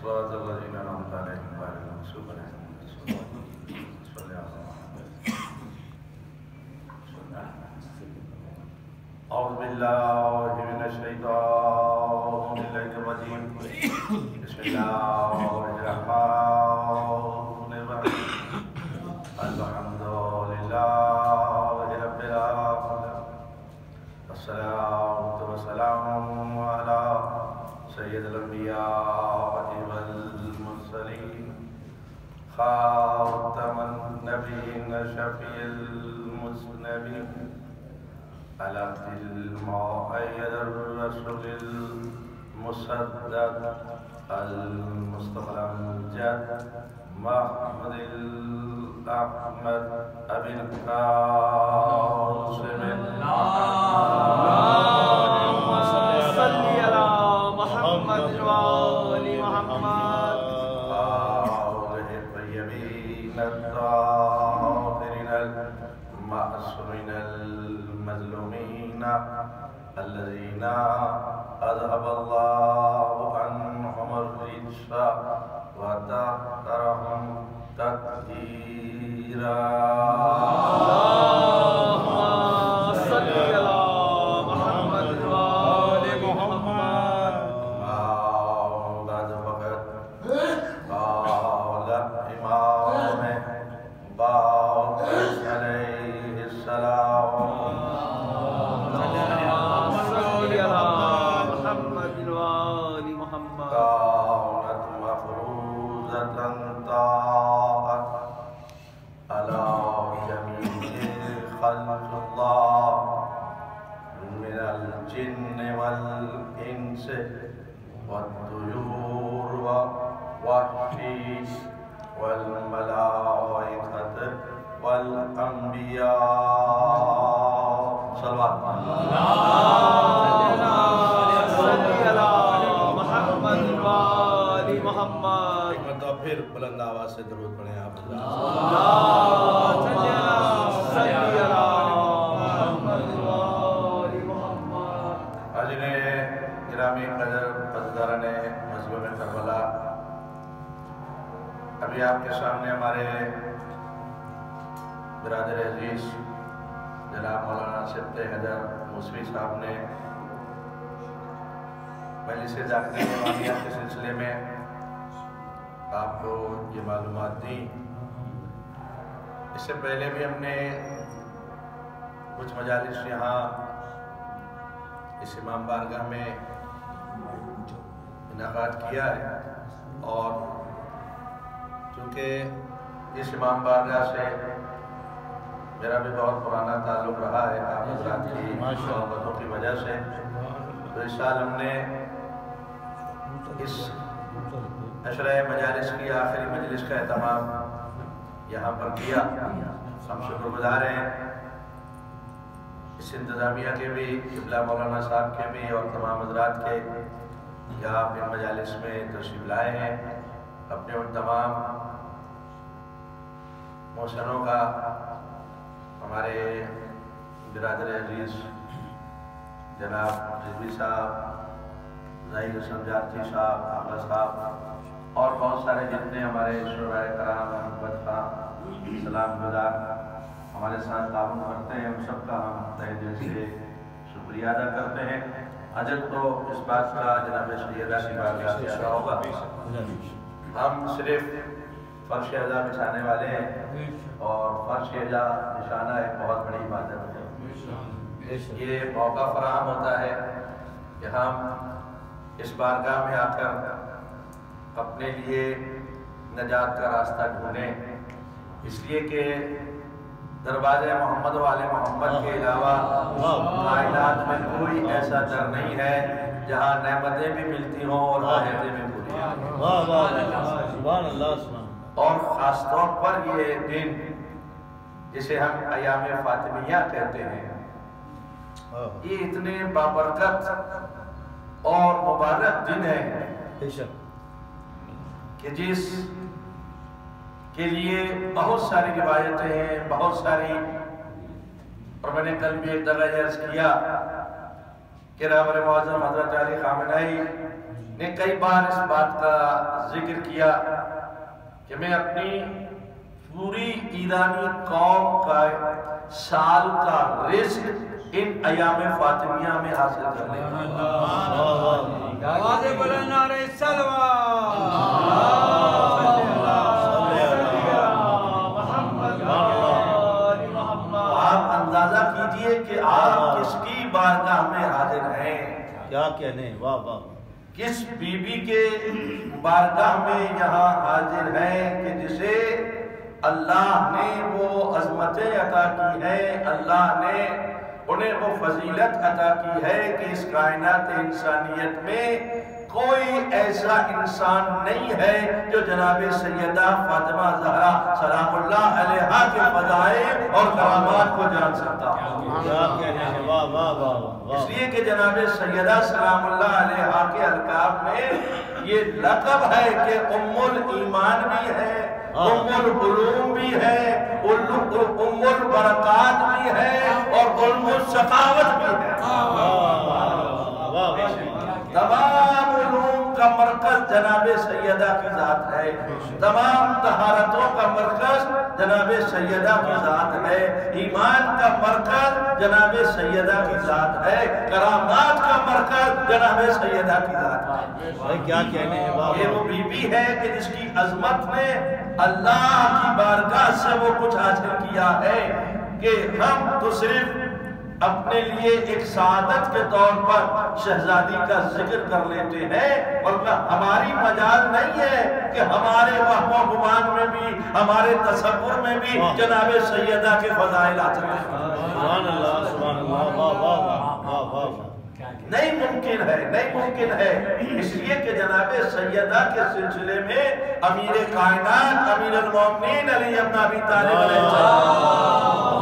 صراط الذين أنعمت عليهم غير المغضوب عليهم صل على محمد. أعوذ بالله من الشيطان الرجيم. بسم الله الرحمن الرحيم. الحمد لله رب العالمين والصلاة والسلام على سيد الأنبياء والمرسلين خاتم النبيين شفيع المذنبين على المؤيد الرسول المسدد المصطفى الأمجد محمد الأحمد أبي القاسم اللهم صل على محمد وآل محمد آله الطيبين الطاهرين المعصومين المظلومين الذين أذهب الله عنهم الرجس وطهرهم تطهيرا. اللهم صل على محمد وآل محمد. بعد وقت قال إمام باقر عليه السلام اللهم صل على محمد وآل محمد. كانت مفروضة طاعة على جميع خلق الله من الجن والإنس والطيور والوحش والملائكة والأنبياء. صلوات صل على محمد وآل محمد. ایک مرتبہ پھر بلند آواز سے درود پڑھیں آپ حضرات. اللهم صل على محمد وآل محمد. حاضرین گرامی قدر عزیزان مظلوم کربلا، ابھی آپ کے سامنے ہمارے برادر عزیز جناب مولانا سبت حیدر موسوی صاحب نے مجلس ذاکرین امامیہ کے سلسلے میں آپ کو یہ معلومات دیں. اس سے پہلے بھی ہم نے کچھ مجالس یہاں اس امام بارگاہ میں انعقاد کیا ہے، اور چونکہ اس امام بارگاہ سے میرا بھی بہت پرانا تعلق رہا ہے آپ حضرات کی محبتوں کی وجہ سے، تو اس سال ہم نے اس عشرہ مجالس کی آخری مجلس کا اہتمام یہاں پر کیا. ہم شکر گزار ہیں اس انتظامیہ کے بھی، قبلہ مولانا صاحب کے بھی، اور تمام حضرات کے کہ آپ ان مجالس میں تشریف لائے ہیں. اپنے ان تمام محسنوں کا ہمارے برادر عزیز جناب رضوی صاحب، ظاہر حسن جارچی صاحب، آغا صاحب، اور بہت سارے جتنے ہمارے شعراء کرام محمد خان سلام گزار ہمارے ساتھ تعاون کرتے ہیں، ان سب کا ہم تہہ دل سے شکریہ ادا کرتے ہیں. عجب تو اس بات کا جناب سیدہ کی بارگاہ سے آتا ہوگا، ہم صرف فرش اعضا بچھانے والے ہیں، اور فرش اعضا بچھانا ایک بہت بڑی عبادت ہے. یہ موقع فراہم ہوتا ہے کہ ہم اس بارگاہ میں آ کر اپنے لیے نجات کا راستہ ڈھونڈیں، اس لیے کہ دروازے محمد و آل محمد کے علاوہ کائنات میں کوئی ایسا در نہیں ہے جہاں نعمتیں بھی ملتی ہوں اور حاجتیں بھی پوری ہوں. اور خاص طور پر یہ دن جسے ہم ایام فاطمیہ کہتے ہیں، یہ اتنے بابرکت اور مبارک دن ہے کہ جس کے لیے بہت ساری روایتیں ہیں، بہت ساری، اور میں نے کل بھی ایک دفعہ عرض کیا کہ رہبر معظم حضرت علی خامنہئی نے کئی بار اس بات کا ذکر کیا کہ میں اپنی پوری ایرانی قوم کا سال کا رزق ان ایام فاطمیہ میں حاصل کر لیں آواز بلند نعرہ صلوات آپ اندازہ کیجئے کہ آپ کس کی بارگاہ میں حاضر ہیں، کیا کہنے، واہ واہ، کس بی بی کے بارگاہ میں یہاں حاضر ہیں کہ جسے اللہ نے وہ عظمتیں عطا کی ہے، اللہ نے انہیں وہ فضیلت عطا کی ہے کہ اس کائنات انسانیت میں کوئی ایسا انسان نہیں ہے جو جناب سیدہ فاطمہ زہرا سلام اللہ علیہا کے فضائل اور کرامات کو جان سکتا ہے۔ کیا کہنے، واہ واہ واہ واہ، اس لیے کہ جناب سیدہ سلام اللہ علیہا کے القاب میں یہ لقب ہے کہ ام الایمان بھی ہے، ام العلوم بھی ہے، ام البرکات بھی ہے اور ام السخاوت بھی ہے۔ تمام علوم کا مرکز جناب سیدہ کی ذات ہے، تمام طہارتوں کا مرکز جناب سیدہ کی ذات ہے، ایمان کا مرکز جناب سیدہ کی ذات ہے، کرامات کا مرکز جناب سیدہ کی ذات ہے۔ کیا کہنے، یہ وہ بی بی ہے کہ جس کی عظمت نے اللہ کی بارگاہ سے وہ کچھ حاصل کیا ہے کہ ہم تو صرف اپنے لیے ایک سعادت کے طور پر شہزادی کا ذکر کر لیتے ہیں، ورنہ ہماری مجال نہیں ہے کہ ہمارے وہم و گمان میں بھی، ہمارے تصور میں بھی جناب سیدہ کے فضائل آ چکے ہیں۔ سبحان اللہ، سبحان اللہ، واہ واہ واہ واہ واہ، نہیں ممکن ہے، نہیں ممکن ہے، اس لیے کہ جناب سیدہ کے سلسلے میں امیر کائنات امیر المومنین علی ابن ابی طالب علیہ السلام،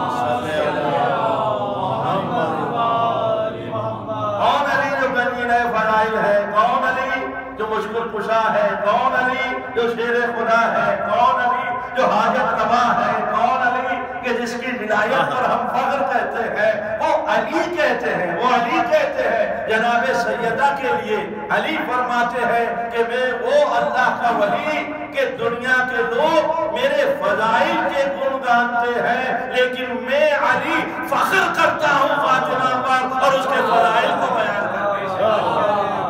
کون علی جو گنجین فضائل ہے، کون علی جو مشکل کشا ہے، کون علی جو شیر خدا ہے، کون علی جو حاجت روا ہے، کون علی کہ جس کی ولایت اور ہم فخر کہتے ہیں، وہ علی کہتے ہیں، وہ علی کہتے ہیں جناب سیدہ کے لیے۔ علی فرماتے ہیں کہ میں وہ اللہ کا ولی کہ دنیا کے لوگ میرے فضائل کے گن گانتے ہیں، لیکن میں علی فخر کرتا ہوں فاطمہ پر اور اس کے فضائل کو بیان کرتے ہیں۔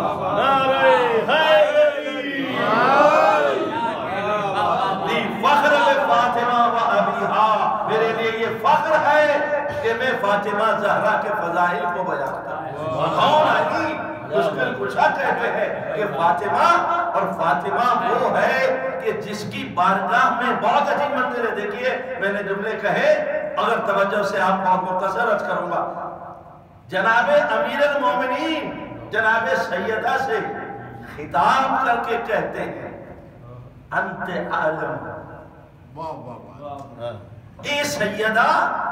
فخر فاطمہ و ابیہا، میرے لیے یہ فخر ہے کہ میں فاطمہ زہرا کے فضائل کو بیان کرتا ہوں۔ کون علی مشکل کشا کہتے ہیں کہ فاطمہ، اور فاطمہ وہ ہے کہ جس کی بارگاہ میں بہت عجیب منظر ہے۔ دیکھیے میں نے جملے کہے، اگر توجہ سے آپ بہت مختصر عرض کروں گا، جناب امیر المومنین جناب سیدہ سے خطاب کر کے کہتے ہیں انت عالم، اے سیدہ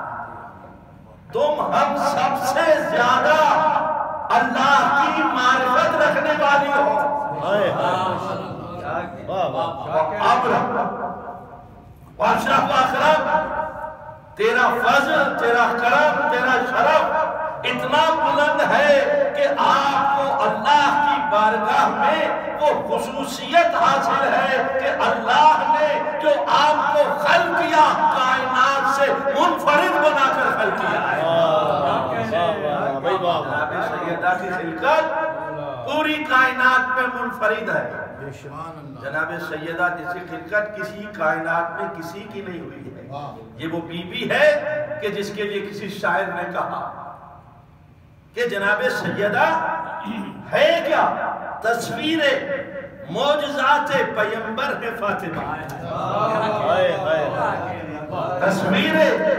تم ہم سب سے زیادہ اللہ کی معرفت رکھنے والی ہو۔ واشرف واکرم، تیرا فضل، تیرا کرم، تیرا شرف اتنا بلند ہے کہ آپ کو اللہ کی بارگاہ میں وہ خصوصیت حاصل ہے کہ اللہ نے جو آپ کو خلق کیا کائنات سے منفرد بنا کر خلق کیا ہے۔ جناب سیدہ کی خلقت پوری کائنات میں منفرد ہے۔ جناب سیدہ جیسی خلقت کسی کائنات میں کسی کی نہیں ہوئی ہے۔ یہ وہ بی بی ہے کہ جس کے لیے کسی شاعر نے کہا کہ جناب سیدہ ہے کیا تصویر معجزات پیمبر ہے فاطمہ، تصویر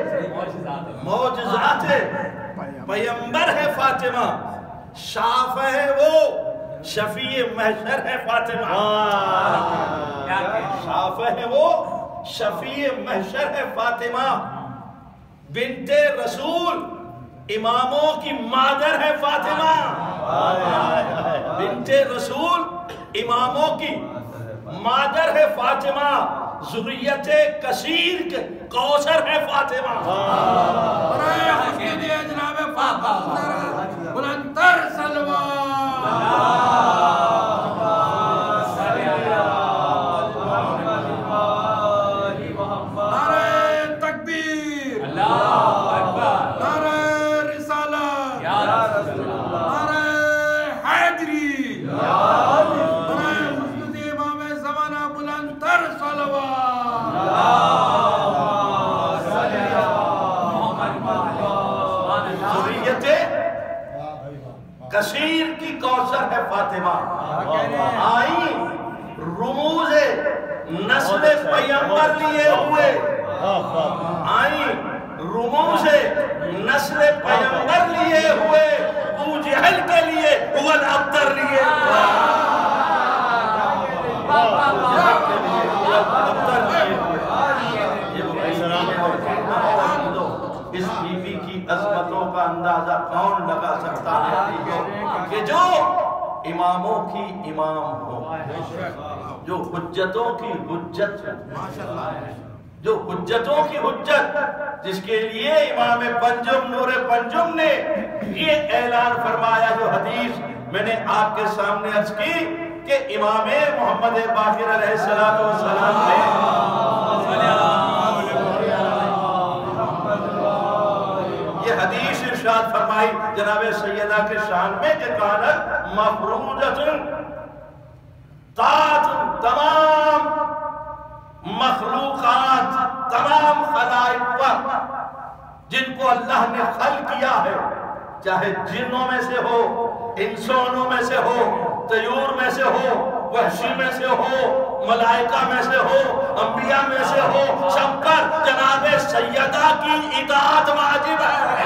معجزات پیمبر ہے فاطمہ، شافع ہے وہ شفیع محشر ہے فاطمہ، شافع ہے وہ شفیع محشر ہے فاطمہ، بنت رسول اماموں کی مادر ہے فاطمہ، بنت رسول اماموں کی مادر ہے فاطمہ، ذریت کثیر کے کوثر ہے فاطمہ۔ جناب فاطمہ بلندتر سلوات کثیر کی کوثر ہے فاطمہ، آئی رموز نسل پیغمبر لیے ہوئے، آئی رموز نسل پیغمبر لیے ہوئے، ابو جہل کے لیے اول ابتر لیے اس بی بی کی عظمتوں کا اندازہ کون لگا سکتا ہے کہ جو اماموں کی امام ہو، جو حجتوں کی حجت ہو، جو حجتوں کی حجت، جس کے لیے امام پنجم نور پنجم نے یہ اعلان فرمایا جو حدیث میں نے آپ کے سامنے عرض کی کہ امام محمد باقر علیہ السلام نے یہ حدیث ارشاد فرمائی جناب سیدہ کے شان میں کہ کانت مفروضۃ تاج تمام مخلوقات، تمام خلائق پر جن کو اللہ نے خلق کیا ہے، چاہے جنوں میں سے ہو، انسانوں میں سے ہو، طیور میں سے ہو، وحشی میں سے ہو، ملائکہ میں سے ہو، انبیاء میں سے ہو، سب پر جناب سیدہ کی اطاعت واجب ہے،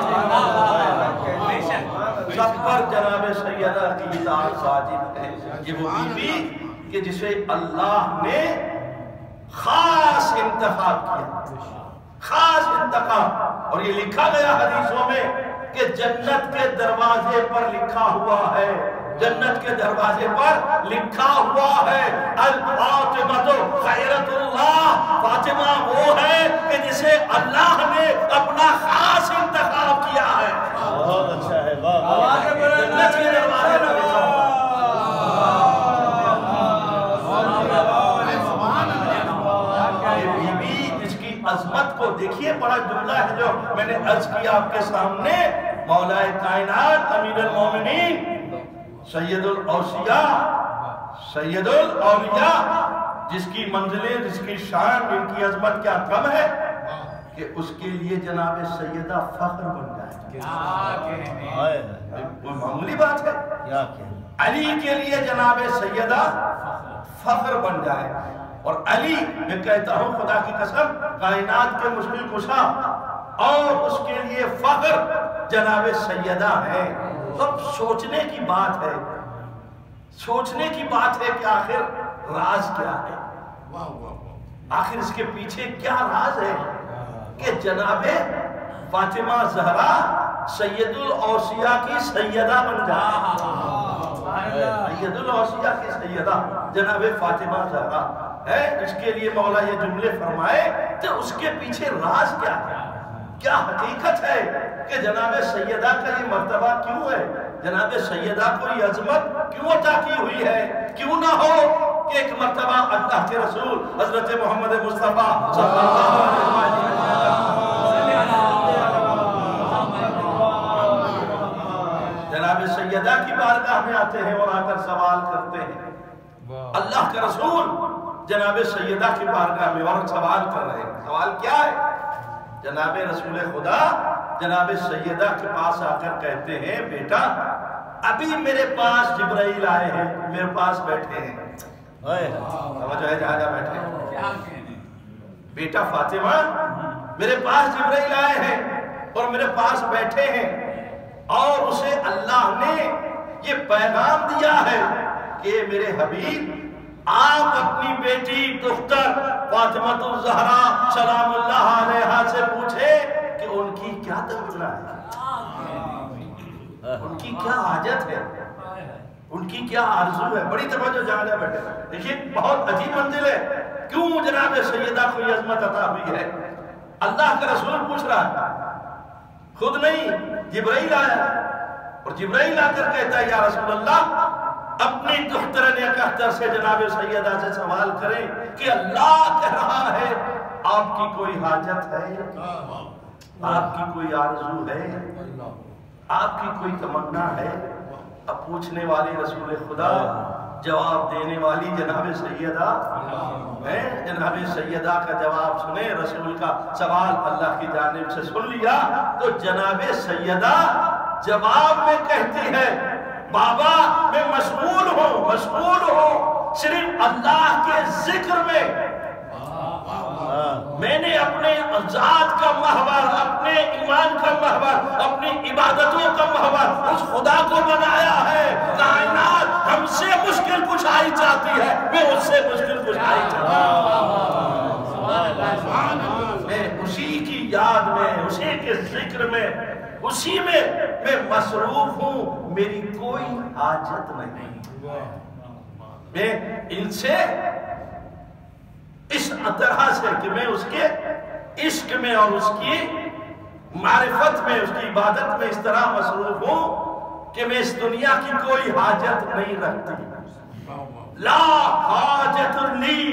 سب پر جناب سیدہ کی اطاعت واجب ہے۔ یہ وہ بی بی کہ جسے اللہ نے خاص انتخاب کیا، خاص انتخاب، اور یہ لکھا گیا حدیثوں میں کہ جنت کے دروازے پر لکھا ہوا ہے، جنت کے دروازے پر لکھا ہوا ہے الفاطمہ خیرۃ اللہ، فاطمہ وہ ہے کہ جسے اللہ نے اپنا خاص انتخاب کیا ہے۔ بہت اچھا ہے، واہ جنت کے دروازے پر لکھا ہوا عظمت کو دیکھیے، بڑا جملہ ہے جو میں نے عرض کیا آپ کے سامنے، مولا کائنات امیر المومنین سید الاوصیاء سید الاولیاء، جس کی منزلیں، جس کی شان، ان کی عظمت کیا کم ہے کہ اس کے لیے جناب سیدہ فخر بن جائے، کوئی معمولی بات ہے، علی کے لیے جناب سیدہ فخر بن جائے۔ اور علی، میں کہتا ہوں خدا کی قسم، کائنات کے مشکل کشا، اور اس کے لیے فخر جناب سیدہ ہے۔ اب سوچنے کی بات ہے، سوچنے کی بات ہے کہ آخر راز کیا ہے، آخر اس کے پیچھے کیا راز ہے کہ جناب فاطمہ زہرا سید الاوصیاء کی سیدہ بن جائے، سید الاوصیاء کی سیدہ جناب فاطمہ زہرا ہے، اس کے لیے مولا یہ جملے فرمائے تو اس کے پیچھے راز کیا ہے، کیا حقیقت ہے کہ جناب سیدہ کا یہ مرتبہ کیوں ہے، جناب سیدہ کو یہ عظمت کیوں عطا کی ہوئی ہے؟ کیوں نہ ہو کہ ایک مرتبہ اللہ کے رسول حضرت محمد مصطفیٰ صلی اللہ علیہ وسلم جناب سیدہ کی بارگاہ میں آتے ہیں اور آ کر سوال کرتے ہیں، اللہ کا رسول جناب سیدہ کی بارگاہ میں اور سوال کر رہے ہیں۔ سوال کیا ہے؟ جناب رسول خدا جناب سیدہ کے پاس آ کر کہتے ہیں، بیٹا ابھی میرے پاس جبرائیل آئے ہیں، میرے پاس بیٹھے ہیں، سمجھو ہے جہاں جہاں بیٹھے ہیں، بیٹا فاطمہ میرے پاس جبرائیل آئے ہیں اور میرے پاس بیٹھے ہیں، اور اسے اللہ نے یہ پیغام دیا ہے کہ میرے حبیب آپ اپنی بیٹی دختر فاطمہ الزہرا سلام اللہ علیہا سے پوچھے کہ ان کی کیا تمنا ہے، ان کی کیا حاجت ہے، ان کی کیا آرزو ہے۔ بڑی توجہ جانے بیٹھے، دیکھیے بہت عجیب منزل ہے، کیوں جناب سیدہ کو یہ عظمت عطا ہوئی ہے؟ اللہ کا رسول پوچھ رہا ہے، خود نہیں، جبرائیل آیا، اور جبرائیل آ کر کہتا ہے یا رسول اللہ اپنی دختر اکہتر سے جناب سیدہ سے سوال کریں کہ اللہ کہہ رہا ہے آپ کی کوئی حاجت ہے، آپ کی کوئی آرزو ہے، آپ کی کوئی تمنا ہے؟ اب پوچھنے والی رسول خدا، جواب دینے والی جناب سیدہ ہے، جناب سیدہ کا جواب سنیں، رسول کا سوال اللہ کی جانب سے سن لیا تو جناب سیدہ جواب میں کہتی ہے بابا میں مشغول ہوں صرف اللہ کے ذکر میں. میں نے اپنے ذات کا محور، اپنے ایمان کا محور، اپنی عبادتوں کا محور اس خدا کو بنایا ہے. کائنات ہم سے مشکل کشائی چاہتی ہے، میں اس سے مشکل کشائی چاہتی ہوں. میں اسی کی یاد میں، اسی کے ذکر میں، اسی میں مصروف ہوں. میری کوئی حاجت نہیں. میں ان سے اس طرح سے کہ میں اس کے عشق میں اور اس کی معرفت میں، اس کی عبادت میں اس طرح مصروف ہوں کہ میں اس دنیا کی کوئی حاجت نہیں رکھتی. لا حاجت لی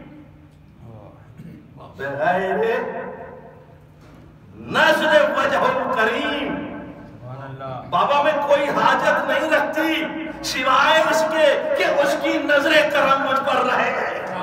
بغیر نظر وجہ الکریم. بابا میں کوئی حاجت نہیں رکھتی سوائے اس کے کہ اس کی نظر کرم مجھ پر رہے.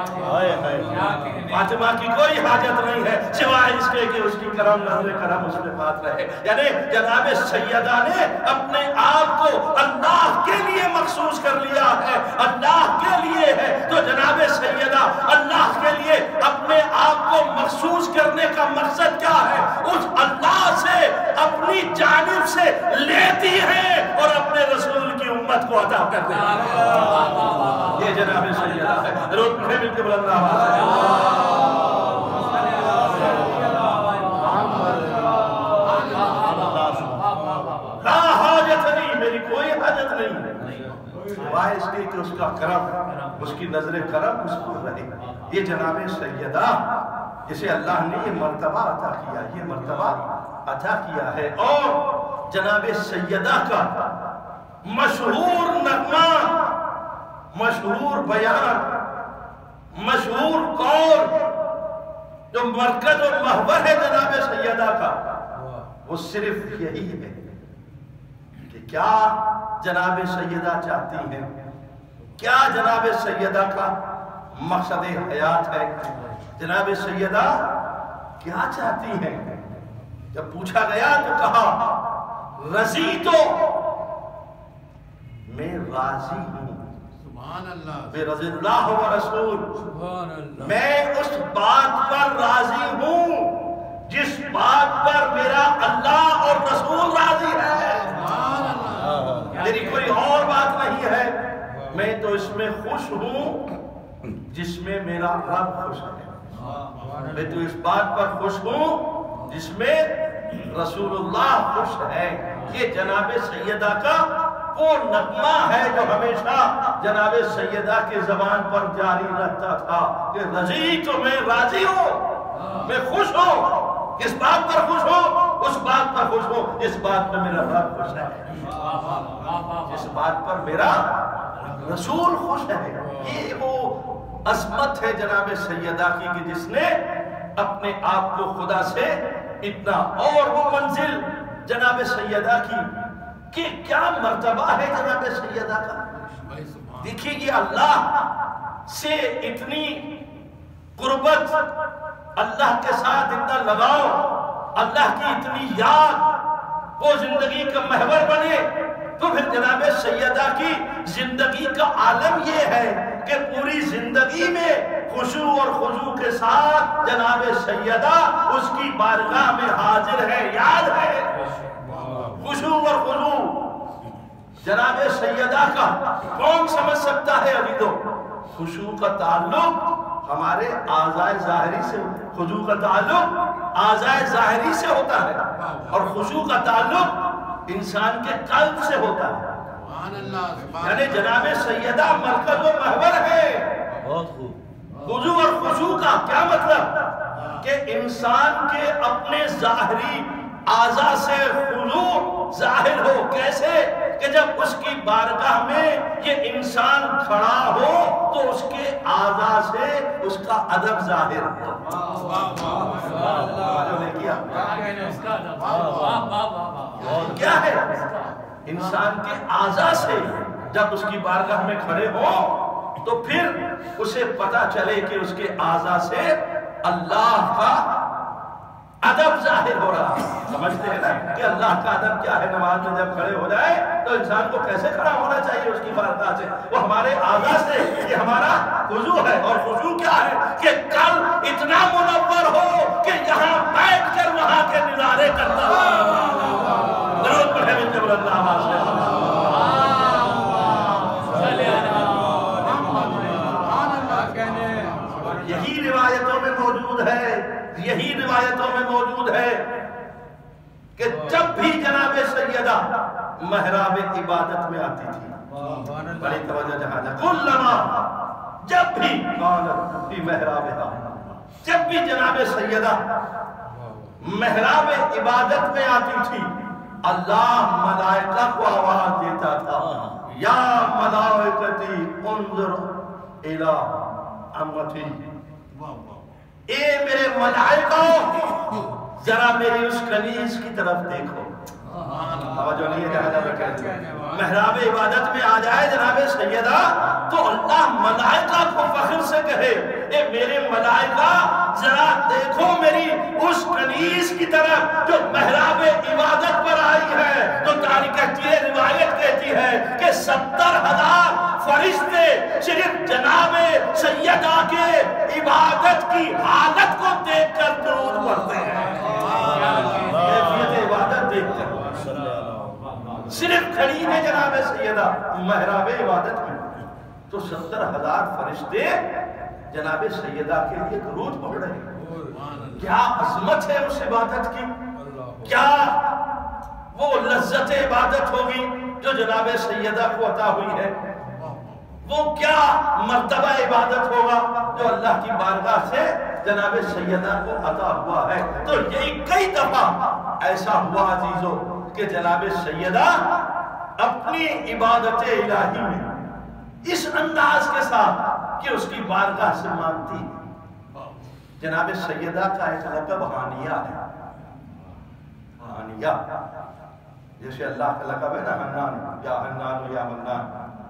فاطمہ کی کوئی حاجت نہیں ہے سوائے اس کے کہ اس کی کرم، نظر کرم اس میں بات رہے. یعنی جناب سیدہ نے اپنے آپ کو اللہ کے لیے مخصوص کر لیا ہے، اللہ کے لیے ہے. تو جناب سیدہ اللہ کے لیے اپنے آپ کو مخصوص کرنے کا مقصد کیا ہے؟ اس اللہ سے اپنی جانب سے لیتی ہے اور اپنے رسول کی امت کو عطا کرتی ہے. یہ جناب سیدہ ہے. ضرور مجھے مل کے بلند آواز ہے. لا حاجت نہیں، میری کوئی حاجت نہیں سوائے اس کے کہ اس کا کرم، اس کی نظر کرم اس کو رہے. یہ جناب سیدہ جسے اللہ نے یہ مرتبہ عطا کیا، یہ مرتبہ عطا کیا ہے. اور جناب سیدہ کا مشہور نغمہ، مشہور بیان، مشہور قول جو مرکز و محور ہے جناب سیدہ کا، وہ صرف یہی ہے کہ کیا جناب سیدہ چاہتی ہیں، کیا جناب سیدہ کا مقصد حیات ہے، جناب سیدہ کیا چاہتی ہیں. جب پوچھا گیا تو کہا رضی تو میں راضی ہوں برضی اللہ و رسول. میں اس بات پر راضی ہوں جس بات پر میرا اللہ اور رسول راضی ہے. میری کوئی اور بات نہیں ہے. میں تو اس میں خوش ہوں جس میں میرا رب خوش ہے. میں تو اس بات پر خوش ہوں جس میں رسول اللہ خوش ہے. یہ جناب سیدہ کا وہ نغمہ ہے جو ہمیشہ جناب سیدہ کے زبان پر جاری رہتا تھا کہ رضی تو میں راضی ہوں، میں خوش ہوں، اس بات پر خوش ہوں، اس بات پر خوش ہوں جس بات پر میرا رب خوش ہے، جس بات پر میرا رسول خوش ہے. یہ وہ عظمت ہے جناب سیدہ کی کہ جس نے اپنے آپ کو خدا سے اتنا، اور وہ منزل جناب سیدہ کی کہ کیا مرتبہ ہے جناب سیدہ کا. دیکھیے یہ اللہ سے اتنی قربت، اللہ کے ساتھ اتنا لگاؤ، اللہ کی اتنی یاد وہ زندگی کا محور بنے. تو پھر جناب سیدہ کی زندگی کا عالم یہ ہے کہ پوری زندگی میں خشوع اور خضوع کے ساتھ جناب سیدہ اس کی بارگاہ میں حاضر ہے، یاد ہے. خشوع اور خضوع جناب سیدہ کا کون سمجھ سکتا ہے؟ ابھی تو خشوع کا تعلق ہمارے اعضاء ظاہری سے، خضوع کا تعلق اعضاء ظاہری سے ہوتا ہے اور خشوع کا تعلق انسان کے قلب سے ہوتا ہے. یعنی جناب سیدہ مرکز و محور ہے. خضوع اور خشوع کا کیا مطلب؟ کہ انسان کے اپنے ظاہری اعضاء سے خضوع ظاہر ہو. کیسے؟ کہ جب اس کی بارگاہ میں یہ انسان کھڑا ہو تو اس کے اعضاء سے اس کا ادب ظاہر ہو. کیا ہے؟ انسان کے اعضاء سے جب اس کی بارگاہ میں کھڑے ہو تو پھر اسے پتا چلے کہ اس کے اعضاء سے اللہ کا ادب ظاہر ظاہر ہو رہا ہے۔ سمجھتے ہیں نا کہ اللہ کا ادب کیا ہے؟ نماز میں جب کھڑے ہو جائے تو انسان کو کیسے کھڑا ہونا چاہیے اس کی بارگاہ سے؟ وہ ہمارے اعضاء سے، یہ ہمارا خضوع ہے۔ اور خضوع کیا ہے؟ کہ قلب اتنا منور ہو کہ یہاں بیٹھ کر وہاں کے نظارے کرتا ہو۔ درود پڑھے من جبر اللہ واسطے۔ یہی روایتوں میں موجود ہے، یہی روایتوں میں موجود ہے کہ جب بھی جناب سیدہ محراب عبادت میں آتی تھی، بڑی توجہ جہاں کلما، جب بھی قالت فی محرابہا، جب بھی جناب سیدہ محراب عبادت میں آتی تھی، اللہ ملائکہ کو آواز دیتا تھا، یا ملائکتی انظر الی امتی، اے میرے ملائکہ ذرا میری اس کنیز کی طرف دیکھو۔ توجہ نہیں ہے جہاں جب محراب عبادت میں آ جائے جناب سیدہ تو اللہ ملائکہ کو فخر سے کہے، اے میرے ملائکہ ذرا دیکھو میری اس کنیز کی طرف جو محراب عبادت پر آئی ہے۔ تو تاریخ کہتی ہے، روایت کہتی ہے کہ 70,000 فرشتے صرف جناب سیدہ کے عبادت کی حالت کو دیکھ کر درود پڑھتے ہیں۔ کیفیت عبادت دیکھ کر صرف کھڑی ہے جناب سیدہ محراب عبادت میں تو 70,000 فرشتے جناب سیدہ کے لیے درود پڑھ رہے ہیں۔ کیا عظمت ہے اس عبادت کی، کیا وہ لذت عبادت ہوگی جو جناب سیدہ کو عطا ہوئی ہے، وہ کیا مرتبہ عبادت ہوگا جو اللہ کی بارگاہ سے جناب سیدہ کو عطا ہوا ہے۔ تو یہی کئی دفعہ ایسا ہوا عزیزو کہ جناب سیدہ اپنی عبادت الہی میں اس انداز کے ساتھ کہ اس کی بارگاہ سے مانتی، جناب سیدہ کا ایک لقب حانیہ ہے۔ حانیہ جیسے اللہ کا لقب ہے نا حنان، یا حنان یا منان،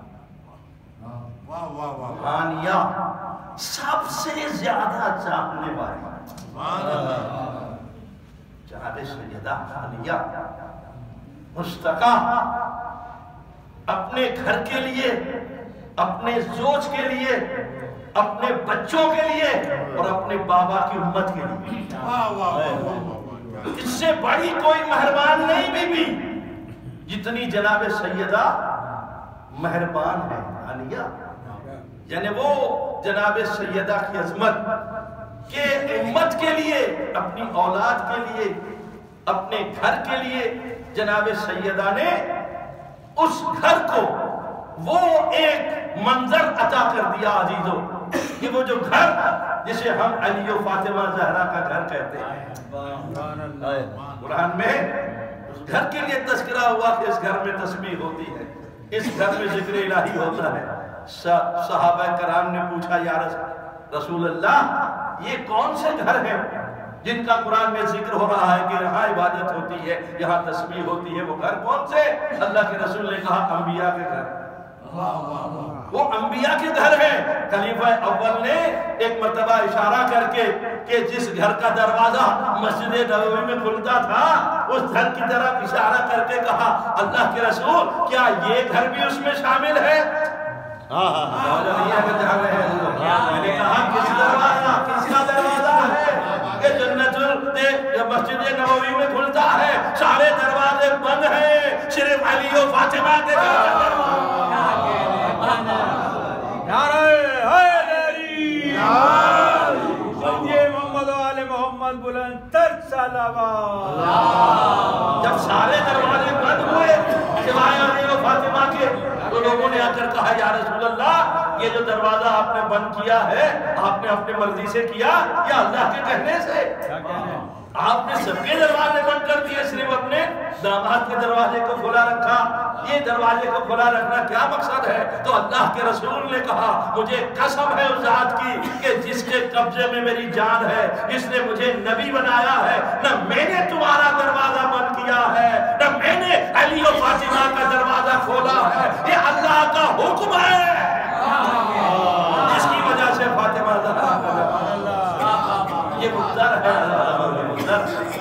حانیہ سب سے زیادہ چاہنے والی جناب سیدہ حانیہ مشتاقہ اپنے گھر کے لیے، اپنے زوج کے لیے، اپنے بچوں کے لیے اور اپنے بابا کی امت کے لیے، اس سے بڑی کوئی مہربان نہیں بی بی جتنی جناب سیدہ مہربان ہے حانیہ۔ یعنی وہ جناب سیدہ کی عظمت کہ امت کے لیے، اپنی اولاد کے لیے، اپنے گھر کے لیے جناب سیدہ نے اس گھر کو وہ ایک منظر عطا کر دیا عزیزو کہ وہ جو گھر جسے ہم علی و فاطمہ زہرا کا گھر کہتے ہیں، قرآن میں اس گھر کے لیے تذکرہ ہوا کہ اس گھر میں تسبیح ہوتی ہے، اس گھر میں ذکر الہی ہوتا ہے۔ صحابہ کرام نے پوچھا، یا رسول اللہ یہ کون سے گھر ہیں جن کا قرآن میں ذکر ہو رہا ہے کہ یہاں عبادت ہوتی ہے، یہاں تسبیح ہوتی ہے، وہ گھر کون سے؟ اللہ کے رسول نے کہا انبیاء کے گھر، وہ انبیاء کے گھر ہیں۔ خلیفہ اول نے ایک مرتبہ اشارہ کر کے کہ جس گھر کا دروازہ مسجد نبوی میں کھلتا تھا اس گھر کی طرف اشارہ کر کے کہا، اللہ کے رسول کیا یہ گھر بھی اس میں شامل ہے؟ میں نے کہا کس دروازہ، کس کا دروازہ ہے کہ جنت مسجد نبوی میں کھلتا ہے، سارے دروازے بند ہیں، صرف علی و فاطمہ کے دروازے۔ نعرہ حیدری، سید محمد و آل محمد بلند تر صلوات۔ جب سارے دروازے بند ہوئے سوائے علی و فاطمہ کے تو لوگوں نے آ کر کہا، یا رسول اللہ یہ جو دروازہ آپ نے بند کیا ہے آپ نے اپنی مرضی سے کیا یا اللہ کے کہنے سے؟ آپ نے سب کے دروازے بند کر دیے، صرف اپنے داماد کے دروازے کو کھلا رکھا۔ یہ دروازے کو کھلا رکھنا کیا مقصد ہے؟ تو اللہ کے رسول نے کہا، مجھے قسم ہے اس ذات کی کہ جس کے قبضے میں میری جان ہے، جس نے مجھے نبی بنایا ہے، نہ میں نے تمہارا دروازہ بند کیا ہے، نہ میں نے علی و فاطمہ کا دروازہ کھولا ہے، یہ اللہ کا حکم ہے جس کی وجہ سے فاطمہ زہرا یہ مقدر ہے۔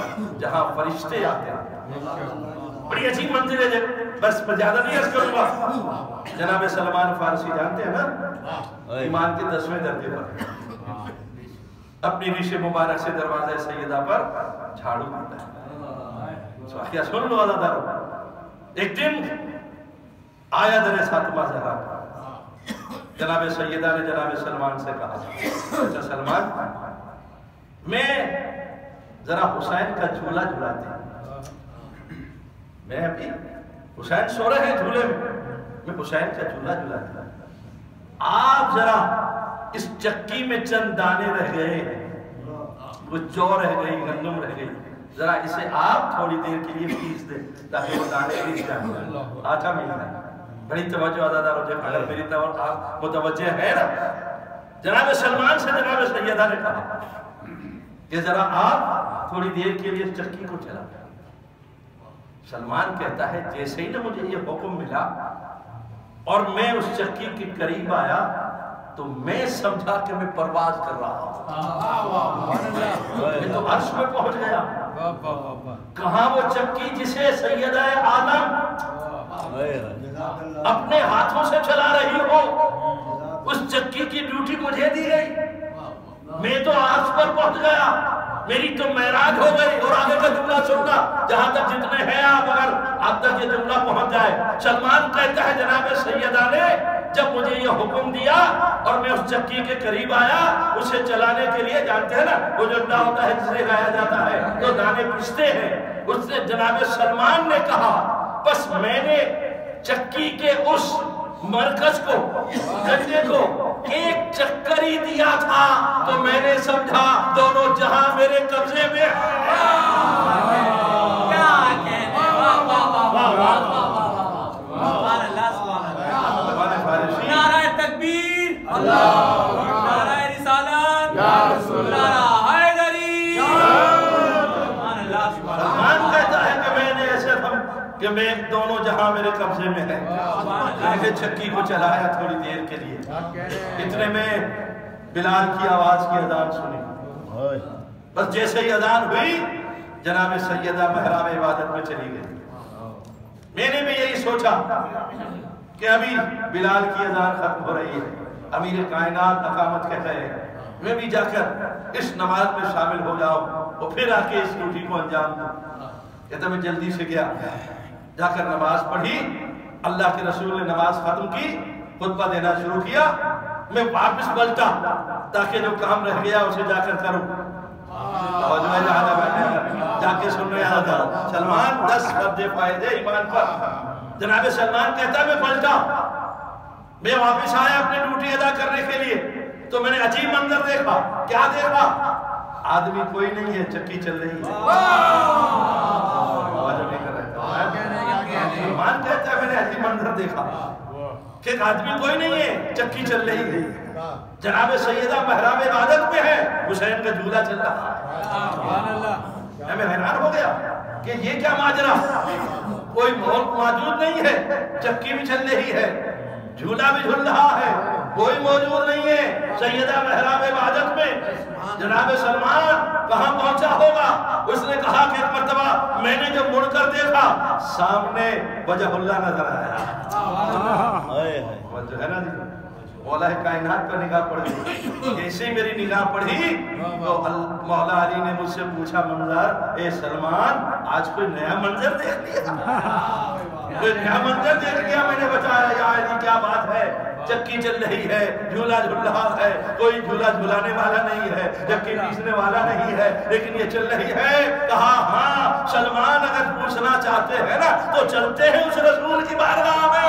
جہاں فرشتے آتے ہیں. بڑی عجیب منزل ہے. بس میں زیادہ نہیں عرض کروں گا. جناب سلمان فارسی جانتے ہیں نا, ایمان کے 10ویں درجے پر اپنی ریش مبارک سے دروازہ سیدہ پر جھاڑو مارتا ہے. کیا سن لو عزادارو, ایک دن آیا در فاطمہ زہرا, جناب سیدہ نے جناب سلمان سے کہا, اچھا سلمان, میں ذرا حسین کا جھولا جھولاتے ہیں. میں ابھی حسین سو رہے ہیں جھولے میں حسین کا جھولا جھولاتا ہوں. آپ ذرا اس چکی میں چند دانے رہ گئے ہیں, کچھ جو رہ گئی, گندم رہ گئی, ذرا اسے آپ تھوڑی دیر کے لیے پیس دیں تاکہ وہ دانے پیس جائیں. آقا ملنا ہے. بڑی توجہ عزادارو, جب اگر میری متوجہ ہے نا. جناب سلمان سے جناب سیدہ نے کہا کہ ذرا آپ تھوڑی دیر کے لیے چکی کو چلا. سلمان کہتا ہے جیسے ہی نا مجھے یہ حکم ملا اور میں اس چکی کے قریب آیا تو میں سمجھا کہ میں پرواز کر رہا ہوں. میں تو عرش میں پہنچ گیا. کہاں وہ چکی جسے سیدہ عالم اپنے ہاتھوں سے چلا رہی ہو, اس چکی کی ڈیوٹی مجھے دی گئی. میں تو عرش پر پہنچ گیا, میری تو معراج ہو گئی. اور آگے کا جملہ سننا, جہاں تک جتنے ہیں آپ, اگر آپ تک یہ جملہ پہنچ جائے. سلمان کہتا ہے جناب سیدہ نے جب مجھے یہ حکم دیا اور میں اس چکی کے قریب آیا, اسے چلانے کے لیے, جانتے ہیں نا وہ جو ڈنڈا ہوتا ہے جسے گایا جاتا ہے تو دانے پستے ہیں, اس نے جناب سلمان نے کہا بس میں نے چکی کے اس مرکز کو, گنجے کو ایک چکر ہی دیا تھا تو میں نے سمجھا دونوں جہاں میرے قبضے میں نعرہ تکبیر, نعرہ رسالت, نعرہ حیدری. سلمان کہتا ہے کہ میں نے ایسے کہ میں دونوں جہاں میرے قبضے میں ہے. آگے چکی کو چلایا تھوڑی دیر کے لیے. اتنے میں بلال کی آواز کی اذان سنی. بس جیسے ہی اذان ہوئی جناب سیدہ محراب عبادت میں چلی گئی. میں نے بھی یہی سوچا کہ ابھی بلال کی اذان ختم ہو رہی ہے, امیر کائنات اقامت کہتا ہے, میں بھی جا کر اس نماز میں شامل ہو جاؤں اور پھر آ کے اس ڈیوٹی کو انجام دوں. کہتا میں جلدی سے گیا, جا کر نماز پڑھی. اللہ کے رسول نے نماز ختم کی, خطبہ دینا شروع کیا. میں واپس پلٹا تاکہ جو کام رہ گیا اسے جا کر کروں. جا کے سن رہے ہیں سلمان 10 درجے فائدے ایمان پر. جناب سلمان کہتا ہے میں پلٹا, میں واپس آیا اپنی ڈیوٹی ادا کرنے کے لیے تو میں نے عجیب منظر دیکھا. کیا دیکھا؟ آدمی کوئی نہیں ہے, چکی چل رہی ہے. سلمان کہتا ہے میں نے عجیب منظر دیکھا کہ آدمی کوئی نہیں ہے, چکی چل رہی ہے. جناب سیدہ محراب عبادت میں ہے, حسین کا جھولا چل رہا ہے. میں حیران ہو گیا کہ یہ کیا ماجرا, کوئی موجود نہیں ہے, چکی بھی چل رہی ہے, جھولا بھی جھول رہا ہے, کوئی موجود نہیں ہے. سیدہ محراب عبادت میں جناب سلمان کہاں پہنچا ہوگا؟ اس نے کہا کہ ایک مرتبہ میں نے جب مڑ کر دیکھا سامنے وجہ اللہ نظر آیا. جو ہے نا مولا کائنات پر نگاہ پڑھی. جیسے میری نگاہ پڑھی تو مولا علی نے مجھ سے پوچھا منظر, اے سلمان آج کوئی نیا منظر دیکھ لیا؟ کوئی نیا منظر دیکھ لیا؟ میں نے بتایا یا علی کیا بات ہے, چکی چل رہی ہے, جھولا جھول رہا ہے, کوئی جھولا جھولانے والا نہیں ہے, چکی پیسنے والا نہیں ہے, لیکن یہ چل رہی ہے. کہا ہاں سلمان اگر پوچھنا چاہتے ہیں نا تو چلتے ہیں اس رسول کی بارگاہ میں.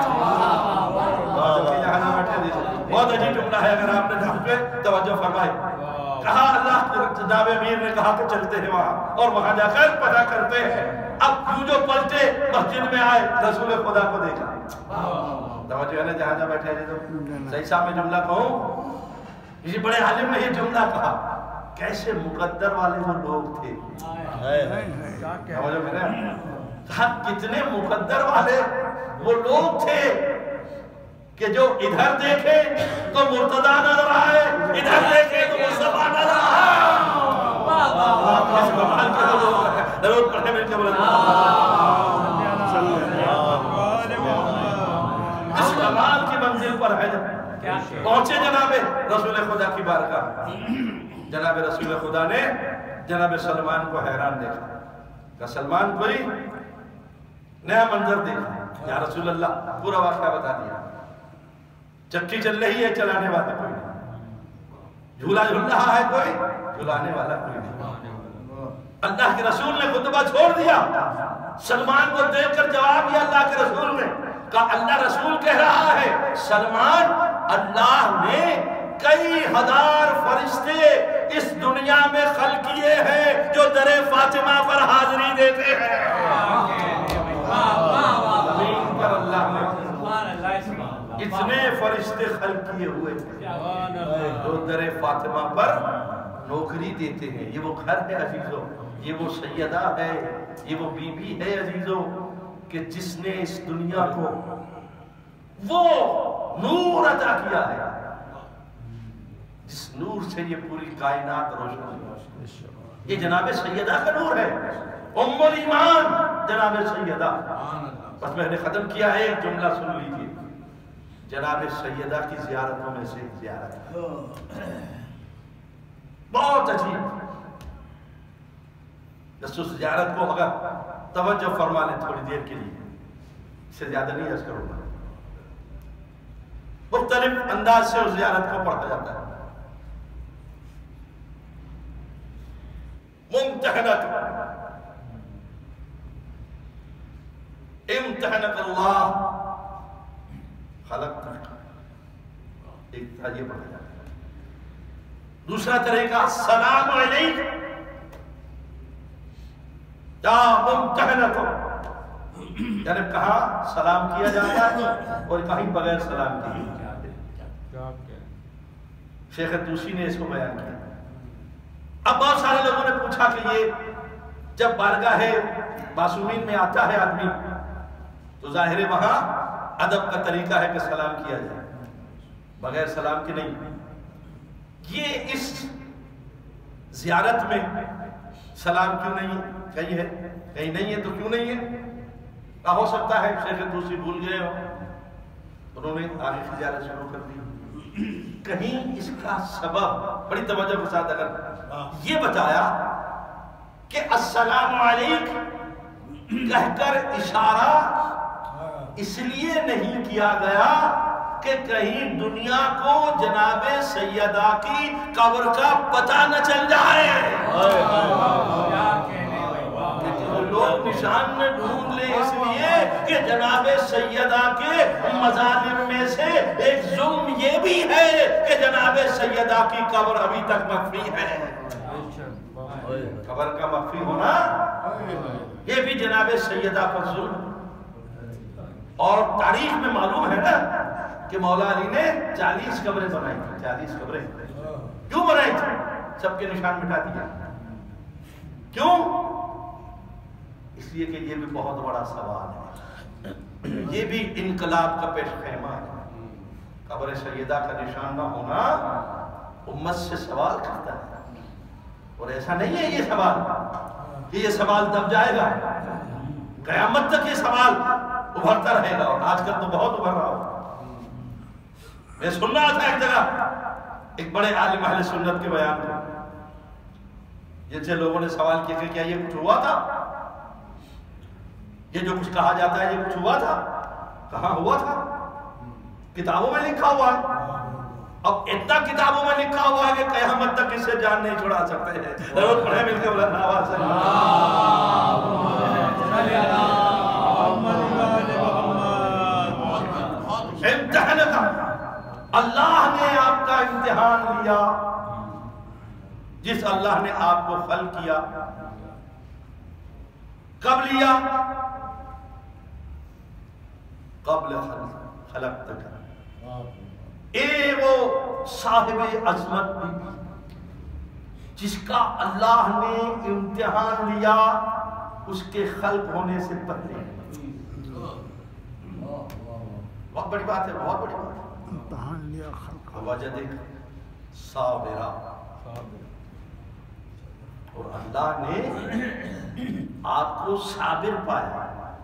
بہت عجیب جملہ ہے, اگر آپ نے جہاں پہ توجہ فرمائی. کہا اللہ جناب امیر نے کہا کہ چلتے ہیں وہاں اور وہاں جا کر پتہ کرتے ہیں. اب جو پلٹے مسجد میں آئے, رسول خدا کو دیکھا. توجہ ہے نا, جہاں جہاں بیٹھے ہیں تو صحیح صاحب میں جملہ کہوں, کسی بڑے عالم نے یہ جملہ کہا, کیسے مقدر والے وہ لوگ تھے. توجہ ہے نا, کہا کتنے مقدر والے وہ لوگ تھے کہ جو ادھر دیکھے تو مرتضیٰ نظر آئے, ادھر دیکھے تو مصطفیٰ نظر آئے. اس کمال کے درود پڑھے مل کے بولنا اس کمال کی منزل پر ہے پہنچے جناب رسول خدا کی بارگاہ. جناب رسول خدا نے جناب سلمان کو حیران دیکھا کہ سلمان کوئی نیا منظر دیکھا. یا رسول اللہ پورا واقعہ بتا دیا. چکی چل رہی ہے چلانے والا کوئی نہیں, جھولا جھول رہا ہے کوئی جھلانے والا کوئی نہیں. اللہ کے رسول نے خطبہ چھوڑ دیا. سلمان کو دیکھ کر جواب دیا اللہ کے رسول نے کہا اللہ رسول کہہ رہا ہے سلمان اللہ نے کئی ہزار فرشتے اس دنیا میں خلق کیے ہیں جو در فاطمہ پر حاضری دیتے ہیں. زمین پر اللہ نے اتنے فرشتے خلق کیے ہوئے ہیں جو در فاطمہ پر نوکری دیتے ہیں. یہ وہ گھر ہے عزیزوں, یہ وہ سیدہ ہے, یہ وہ بی بی ہے عزیزوں کہ جس نے اس دنیا کو وہ نور عطا کیا ہے جس نور سے یہ پوری کائنات روشن ہے. یہ جناب سیدہ کا نور ہے, ام الایمان جناب سیدہ. بس میں نے ختم کیا ہے, ایک جملہ سن لیجئے. جناب سیدہ کی زیارتوں میں سے زیارت بہت عجیب. اس زیارت کو اگر توجہ فرما لیں تھوڑی دیر کے لیے, اس سے زیادہ نہیں عرض کروں گا. مختلف انداز سے اس زیارت کو پڑھا جاتا ہے. ممتحنک امتحنک اللہ خلقتک, ایک طرح یہ پڑھا جاتا ہے. دوسرا طریقہ السلام علیک یا ممتحنک, یعنی کہاں سلام کیا جاتا ہے اور کہیں بغیر سلام کیا جاتا ہے. شیخ توسی نے اس کو بیان کیا. اب بہت سارے لوگوں نے پوچھا کہ یہ جب بارگاہ معصومین میں آتا ہے آدمی تو ظاہر وہاں ادب کا طریقہ ہے کہ سلام کیا جائے, بغیر سلام کے نہیں. یہ اس زیارت میں سلام کیوں نہیں ہے؟ کہیں ہے, کہیں نہیں ہے تو کیوں نہیں ہے؟ ہو سکتا ہے شیخ توسی بھول گئے ہو, انہوں نے آگے کی زیارت شروع کر دی. کہیں اس کا سبب بڑی توجہ کے ساتھ اگر یہ بتایا کہ السلام علیکم کہہ کر اشارہ اس لیے نہیں کیا گیا کہ کہیں دنیا کو جناب سیدہ کی قبر کا پتہ نہ چل جائے, لوگ نشان میں ڈھونڈ لیں اس لیے کہ جناب سیدہ کے مظالم میں سے ایک ظلم یہ بھی ہے کہ جناب سیدہ کی قبر ابھی تک مخفی ہے. قبر کا مخفی ہونا یہ بھی جناب سیدہ پر ظلم. اور تاریخ میں معلوم ہے نا کہ مولا علی نے 40 قبریں بنائی تھی. 40 قبریں کیوں بنائی تھی؟ سب کے نشان مٹا دیا. کیوں؟ اس لیے کہ یہ بھی بہت بڑا سوال ہے, یہ بھی انقلاب کا پیش خیمہ ہے. قبر سیدہ کا نشان نہ ہونا امت سے سوال کرتا ہے, اور ایسا نہیں ہے یہ سوال کہ یہ سوال دب جائے گا, قیامت تک یہ سوال ابھرتا رہے گا. اور آج کل تو بہت ابھر رہا ہو. میں سن رہا تھا ایک جگہ ایک بڑے عالم اہل سنت کے بیان کو, جن سے لوگوں نے سوال کیا کہ کیا یہ کچھ ہوا تھا, یہ جو کچھ کہا جاتا ہے یہ کچھ ہوا تھا؟ کہاں ہوا تھا؟ کتابوں میں لکھا ہوا ہے. اب اتنا کتابوں میں لکھا ہوا ہے کہ قیامت تک اس سے جان نہیں چھڑا سکتے ہیں. ضرور پڑھیں مل کے بلند آواز سے امتحان کا. اللہ نے آپ کا امتحان لیا. جس اللہ نے آپ کو خلق کیا کب لیا؟ قبل خلقتک. اے وہ صاحب عظمت بھی جس کا اللہ نے امتحان لیا اس کے خلق ہونے سے پہلے. بہت بڑی بات ہے, بہت بڑی بات ہے. امتحان لیا خلق. وجدک صابرا, اور اللہ نے آپ کو صابر پایا،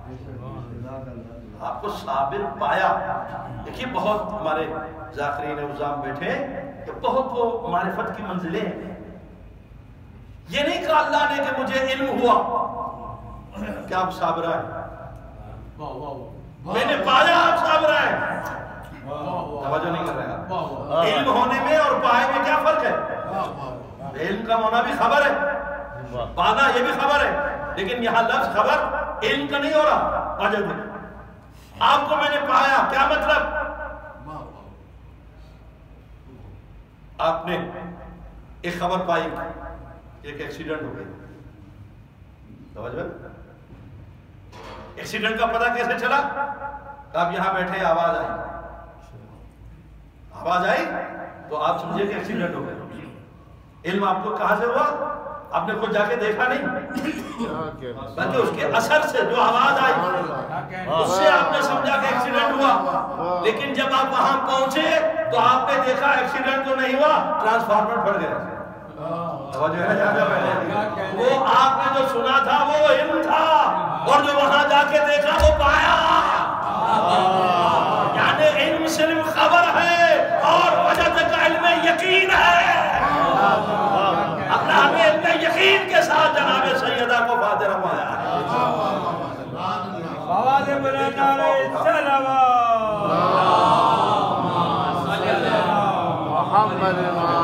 آپ کو صابر پایا۔ دیکھیے بہت ہمارے ذاکرین عظام بیٹھے کہ بہت وہ معرفت کی منزلیں ہیں۔ یہ نہیں کہا اللہ نے کہ مجھے علم ہوا، کیا آپ صابرہ ہیں؟ میں نے پایا آپ صابرہ ہیں۔ توجہ نہیں کر رہے آپ؟ علم ہونے میں اور پائے میں کیا فرق ہے؟ علم کا ہونا بھی خبر ہے، پانا یہ بھی خبر ہے، لیکن یہاں لفظ خبر علم کا نہیں ہو رہا۔ آپ کو میں نے پایا، کیا مطلب؟ آپ نے ایک خبر پائی، ایک ایکسیڈنٹ ہو گئی، توجہ، ایکسیڈنٹ کا پتہ کیسے چلا؟ آپ یہاں بیٹھے، آواز آئی، آواز آئی تو آپ سمجھے کہ ایکسیڈنٹ ہو گیا۔ علم آپ کو کہاں سے ہوا؟ آپ نے خود جا کے دیکھا نہیں، بلکہ اس کے اثر سے جو آواز آئی اس سے آپ نے سمجھا کہ ایکسیڈنٹ ہوا۔ لیکن جب آپ وہاں پہنچے تو آپ نے دیکھا ایکسیڈنٹ تو نہیں ہوا، ٹرانسفارمر پھٹ گیا۔ وہ آپ نے جو سنا تھا وہ علم تھا، اور جو وہاں جا کے دیکھا وہ پایا۔ یعنی علم صرف خبر ہے اور وجد کا علم یقین ہے۔ اللہ نے علم یقین کے ساتھ جناب سیدہ کو فاتح رمایا ہے۔ آواز بلند نعرہ صلوات محمد۔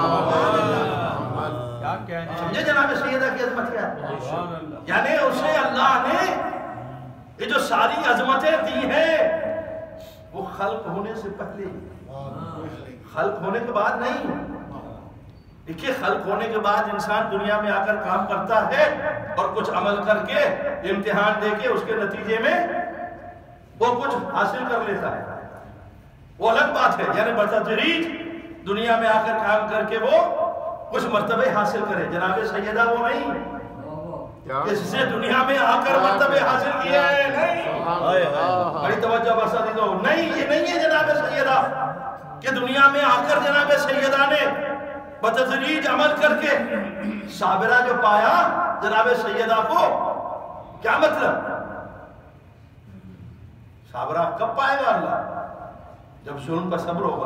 سمجھے جناب سیدہ کی عظمت کیا ہے؟ یعنی اسے اللہ نے یہ جو ساری عظمتیں دی ہیں وہ خلق ہونے سے پہلے، خلق ہونے کے بعد نہیں۔ دیکھیے خلق ہونے کے بعد انسان دنیا میں آ کر کام کرتا ہے اور کچھ عمل کر کے امتحان دے کے اس کے نتیجے میں وہ کچھ حاصل کر لیتا ہے، وہ الگ بات ہے۔ یعنی بتدریج دنیا میں آ کر کام کر کے وہ کچھ مرتبے حاصل کرے۔ جناب سیدہ وہ نہیں جس سے دنیا میں آ کر مرتبے حاصل کیے ہیں، نہیں، بڑی توجہ برسا دیدو، نہیں، یہ نہیں ہے جناب سیدہ کہ دنیا میں آ کر جناب سیدہ نے بتدریج عمل کر کے صابرہ جو پایا جناب سیدہ کو، کیا مطلب؟ صابرہ کب پائے گا اللہ؟ جب ظلم پر صبر ہوگا،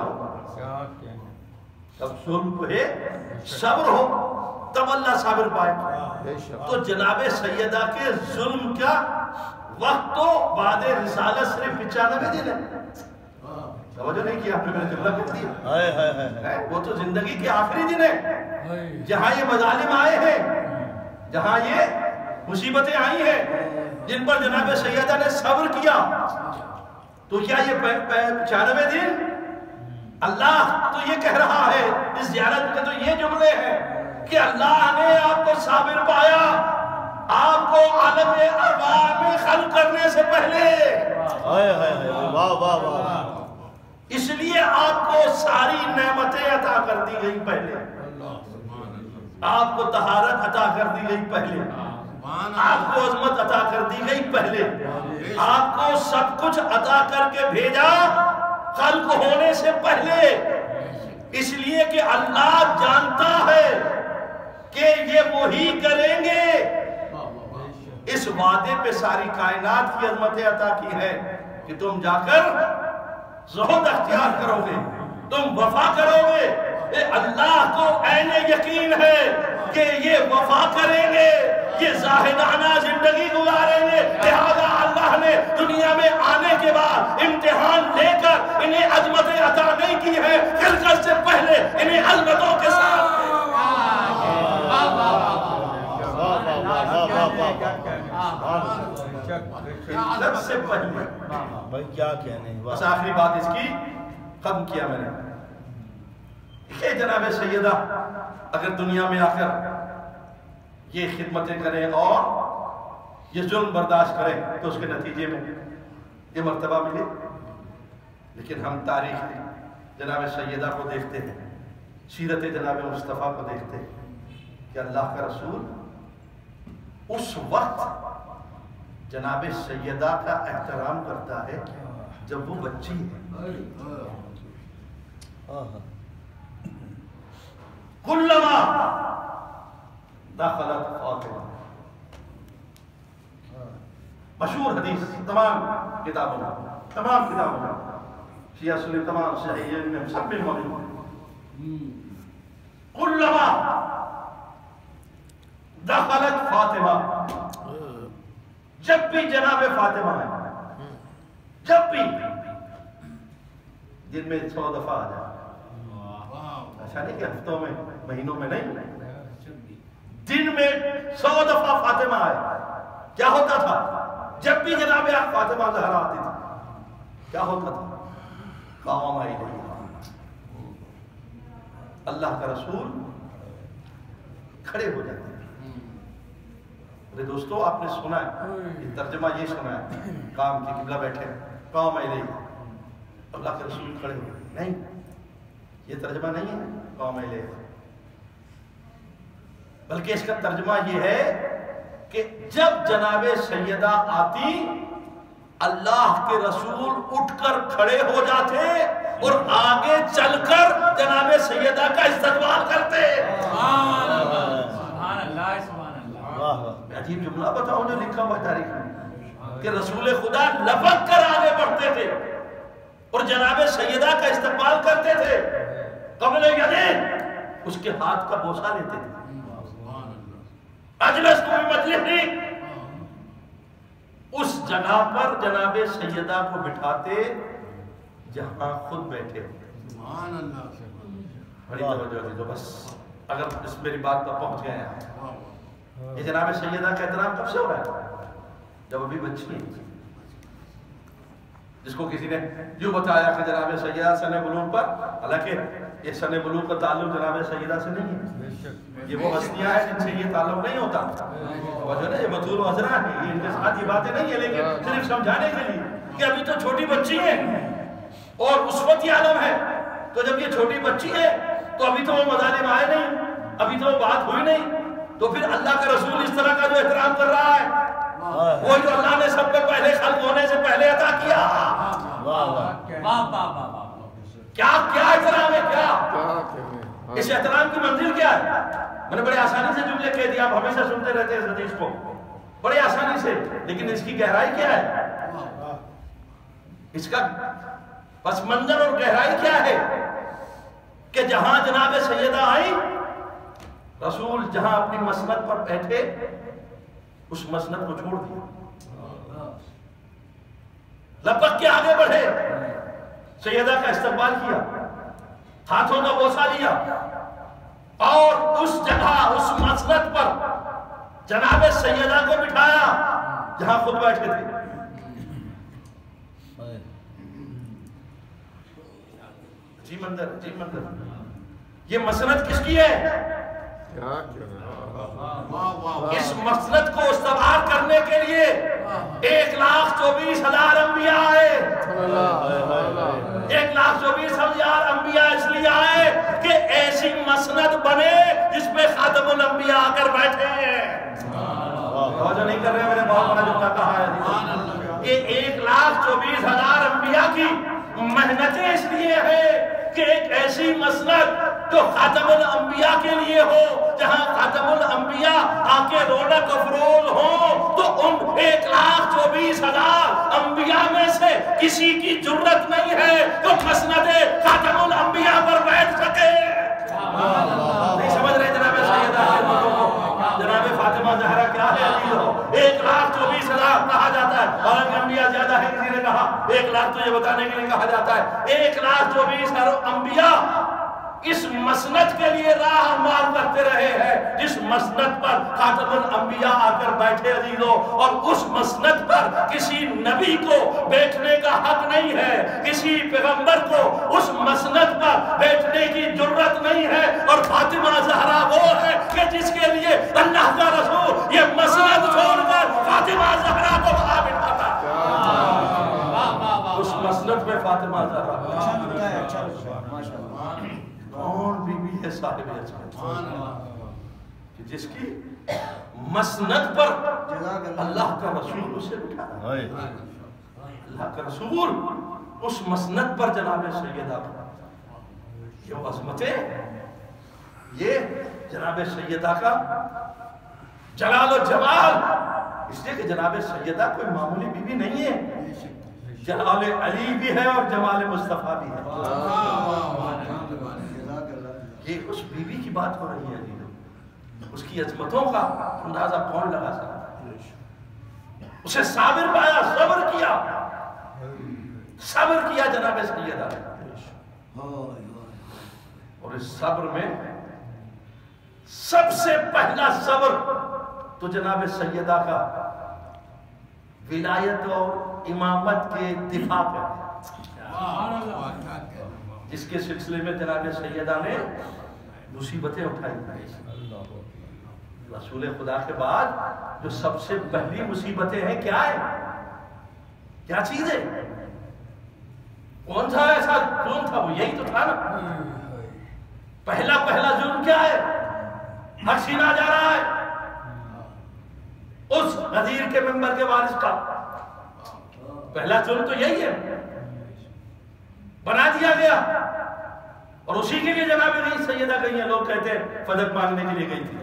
جب ظلم پہ صبر ہو تب اللہ صابر پائے۔ تو جناب سیدہ کے ظلم کا وقت تو بعد رسالت صرف 95 دن ہے۔ توجہ نہیں کیا آپ نے، میرے جملہ کہہ دیا، وہ تو زندگی کے آخری دن ہے جہاں یہ مظالم آئے ہیں، جہاں یہ مصیبتیں آئی ہیں، جن پر جناب سیدہ نے صبر کیا۔ تو کیا یہ 95 دن؟ اللہ تو یہ کہہ رہا ہے اس زیارت کے تو یہ جملے ہیں کہ اللہ نے آپ کو صابر پایا، آپ کو عالم ارواح میں خلق کرنے سے پہلے، واہ واہ واہ، اس لیے آپ کو ساری نعمتیں عطا کر دی گئی پہلے، آپ کو طہارت عطا کر دی گئی پہلے، آپ کو عظمت عطا کر دی گئی پہلے، آپ کو سب کچھ عطا کر کے بھیجا خلق ہونے سے پہلے، اس لیے کہ اللہ جانتا ہے کہ یہ وہی کریں گے۔ اس وعدے پہ ساری کائنات کی عظمتیں عطا کی ہے کہ تم جا کر زہد اختیار کرو گے، تم وفا کرو گے۔ اللہ کو عین یقین ہے کہ یہ وفا کریں گے، یہ زاہدانہ زندگی گزاریں گے، لہذا اللہ نے دنیا میں آنے کے بعد امتحان لے کر انہیں عظمتیں عطا نہیں کی ہے، خلقت سے پہلے انہیں عظمتوں کے ساتھ خلقت سے پہلے۔ بھائی کیا کہنے، بس آخری بات اس کی ختم کیا میں نے کہ جناب سیدہ اگر دنیا میں آ کر یہ خدمتیں کریں اور یہ ظلم برداشت کریں تو اس کے نتیجے میں یہ مرتبہ ملے۔ لیکن ہم تاریخ جناب سیدہ کو دیکھتے ہیں، سیرت جناب مصطفیٰ کو دیکھتے ہیں کہ اللہ کا رسول اس وقت جناب سیدہ کا احترام کرتا ہے جب وہ بچی ہے۔ کلما دخلت فاطمہ. مشہور حدیث تمام کتابوں میں شیعہ سنی تمام صحیحین میں سب میں موجود ہے. کلما دخلت فاطمہ، جب بھی جناب فاطمہ ہے، جب بھی دن میں 100 دفعہ آ جائے. ایسا نہیں کہ ہفتوں میں مہینوں میں نہیں، دن میں 100 دفعہ فاطمہ آئے. کیا ہوتا تھا جب بھی جناب فاطمہ زہرا آتی تھی؟ کیا ہوتا تھا؟ قام الیہا، اللہ کا رسول کھڑے ہو جاتے ہیں. میرے دوستو آپ نے سنا ہے یہ ترجمہ، یہ سنا ہے کام کی قبلہ بیٹھے قام الیہا، اللہ کے رسول کھڑے ہو. نہیں، یہ ترجمہ نہیں ہے قام الیہا، بلکہ اس کا ترجمہ یہ ہے کہ جب جناب سیدہ آتی اللہ کے رسول اٹھ کر کھڑے ہو جاتے اور آگے چل کر جناب سیدہ کا استقبال کرتے. سبحان اللہ سبحان اللہ. عجیب جملہ بتاؤ جو لکھا ہوا تاریخ میں کہ رسول خدا لپک کر آگے بڑھتے تھے اور جناب سیدہ کا استقبال کرتے تھے. قبل یدین اس کے ہاتھ کا بوسہ لیتے تھے. اجلس کو مجلس نہیں، اس جگہ پر جناب سیدہ کو بٹھاتے جہاں خود بیٹھے ہوتے. سبحان اللہ. بڑی توجہ دی تو بس اگر اس میری بات پر پہنچ گئے ہیں. یہ جناب سیدہ کا احترام کب سے ہو رہا ہے؟ جب ابھی بچی ہے. جس کو کسی نے یوں بتایا کہ جناب سیدہ سن بلوغ پر، حالانکہ یہ سن بلوغ کا تعلق جناب سیدہ سے نہیں ہے، یہ وہ ہستیاں ہیں جن سے یہ تعلق نہیں ہوتا. وجہ نہیں، یہ بطول وزرا ہے، یہ ان کے ساتھ یہ باتیں نہیں ہیں، لیکن صرف سمجھانے کے لیے کہ ابھی تو چھوٹی بچی ہے اور اسوتی عالم ہے. تو جب یہ چھوٹی بچی ہے تو ابھی تو وہ مظالم آئے نہیں، ابھی تو وہ بات ہوئی نہیں. تو پھر اللہ کا رسول اس طرح کا جو احترام کر رہا ہے وہ جو اللہ نے سب پہ پہلے خلق ہونے سے پہلے عطا کیا. کیا احترام ہے؟ کیا اس احترام کی منزل کیا ہے؟ میں نے بڑے آسانی سے جملے کہہ دیا، آپ ہمیشہ سنتے رہتے ہیں اس حدیث کو بڑے آسانی سے، لیکن اس کی گہرائی کیا ہے؟ اس کا پس منظر اور گہرائی کیا ہے کہ جہاں جناب سیدہ آئی، رسول جہاں اپنی مسند پر بیٹھے اس مسند کو چھوڑ دیا، لپک کے آگے بڑھے، سیدہ کا استقبال کیا، ہاتھوں کا بوسہ لیا اور اس جگہ اس مسند پر جناب سیدہ کو بٹھایا جہاں خود بیٹھے تھے. جی منظر یہ مسند کس کی ہے؟ اس مسند کو استوار کرنے کے لیے 1,24,000 انبیاء آئے. 1,24,000 انبیاء اس لیے آئے کہ ایسی مسند بنے جس میں خاتم الانبیاء آ کر بیٹھے ہیں. توجہ نہیں کر رہے، میں نے بہت بڑا جملہ کہا ہے. یہ 1,24,000 انبیاء کی محنتیں اس لیے ہیں کہ ایک ایسی مسند جو خاتم الانبیاء کے لیے ہو، جہاں خاتم الانبیاء آ کے رونق افروز ہوں، تو ان 1,24,000 انبیاء میں سے کسی کی جرت نہیں ہے جو مسند خاتم الانبیاء پر بیٹھ سکے. نہیں سمجھ رہے جناب سیدہ کے باتوں کو؟ جناب فاطمہ زہرا کیا ہے عزیزو؟ 1,24,000 کہا جاتا ہے، اور انبیاء زیادہ ہے، کسی نے کہا 1,00,000 تو یہ بتانے کے لیے کہا جاتا ہے 1,24,000 انبیاء اس مسند کے لیے راہ ہموار کرتے رہے ہیں جس مسند پر خاتم الانبیاء آ کر بیٹھے عزیزو. اور اس مسند پر کسی نبی کو بیٹھنے کا حق نہیں ہے، کسی پیغمبر کو اس مسند پر بیٹھنے کی جرت نہیں ہے. اور فاطمہ زہرا وہ ہے کہ جس کے لیے اللہ کا رسول یہ مسند چھوڑ کر فاطمہ زہرا کو وہاں بٹھاتا ہے. اس مسند میں فاطمہ زہرا کون بی بی ہے صاحب عصمت جس کی مسند پر اللہ کا رسول اسے بٹھاتا ہے. اللہ کا رسول اس مسند پر جناب سیدہ. یہ عظمتیں، یہ جناب سیدہ کا جلال و جمال، اس لیے کہ جناب سیدہ کوئی معمولی بیوی نہیں ہے، جلال علی بھی ہے اور جمال مصطفیٰ بھی ہے۔ یہ اس بیوی کی بات ہو رہی ہے، اس کی عظمتوں کا اندازہ کون لگا سکتا ہے؟ اسے صابر پایا، صبر کیا جناب سیدہ نے، اور اس صبر میں سب سے پہلا صبر تو جناب سیدہ کا ولایت اور امامت کے دفاع پر، جس کے سلسلے میں جناب سیدہ نے مصیبتیں اٹھائی۔ رسول خدا کے بعد جو سب سے پہلی مصیبتیں ہیں کیا ہے؟ کیا چیز ہے؟ کون سا ایسا جرم تھا؟ وہ یہی تو تھا نا۔ پہلا جرم کیا ہے؟ حق چھینا جا رہا ہے اس غدیر کے منبر کے وارث کا۔ پہلا جرم تو یہی ہے، بنا دیا گیا، اور اسی کے لیے جناب رئیس سیدہ گئی ہیں۔ لوگ کہتے ہیں فدق مانگنے کے لیے گئی تھی،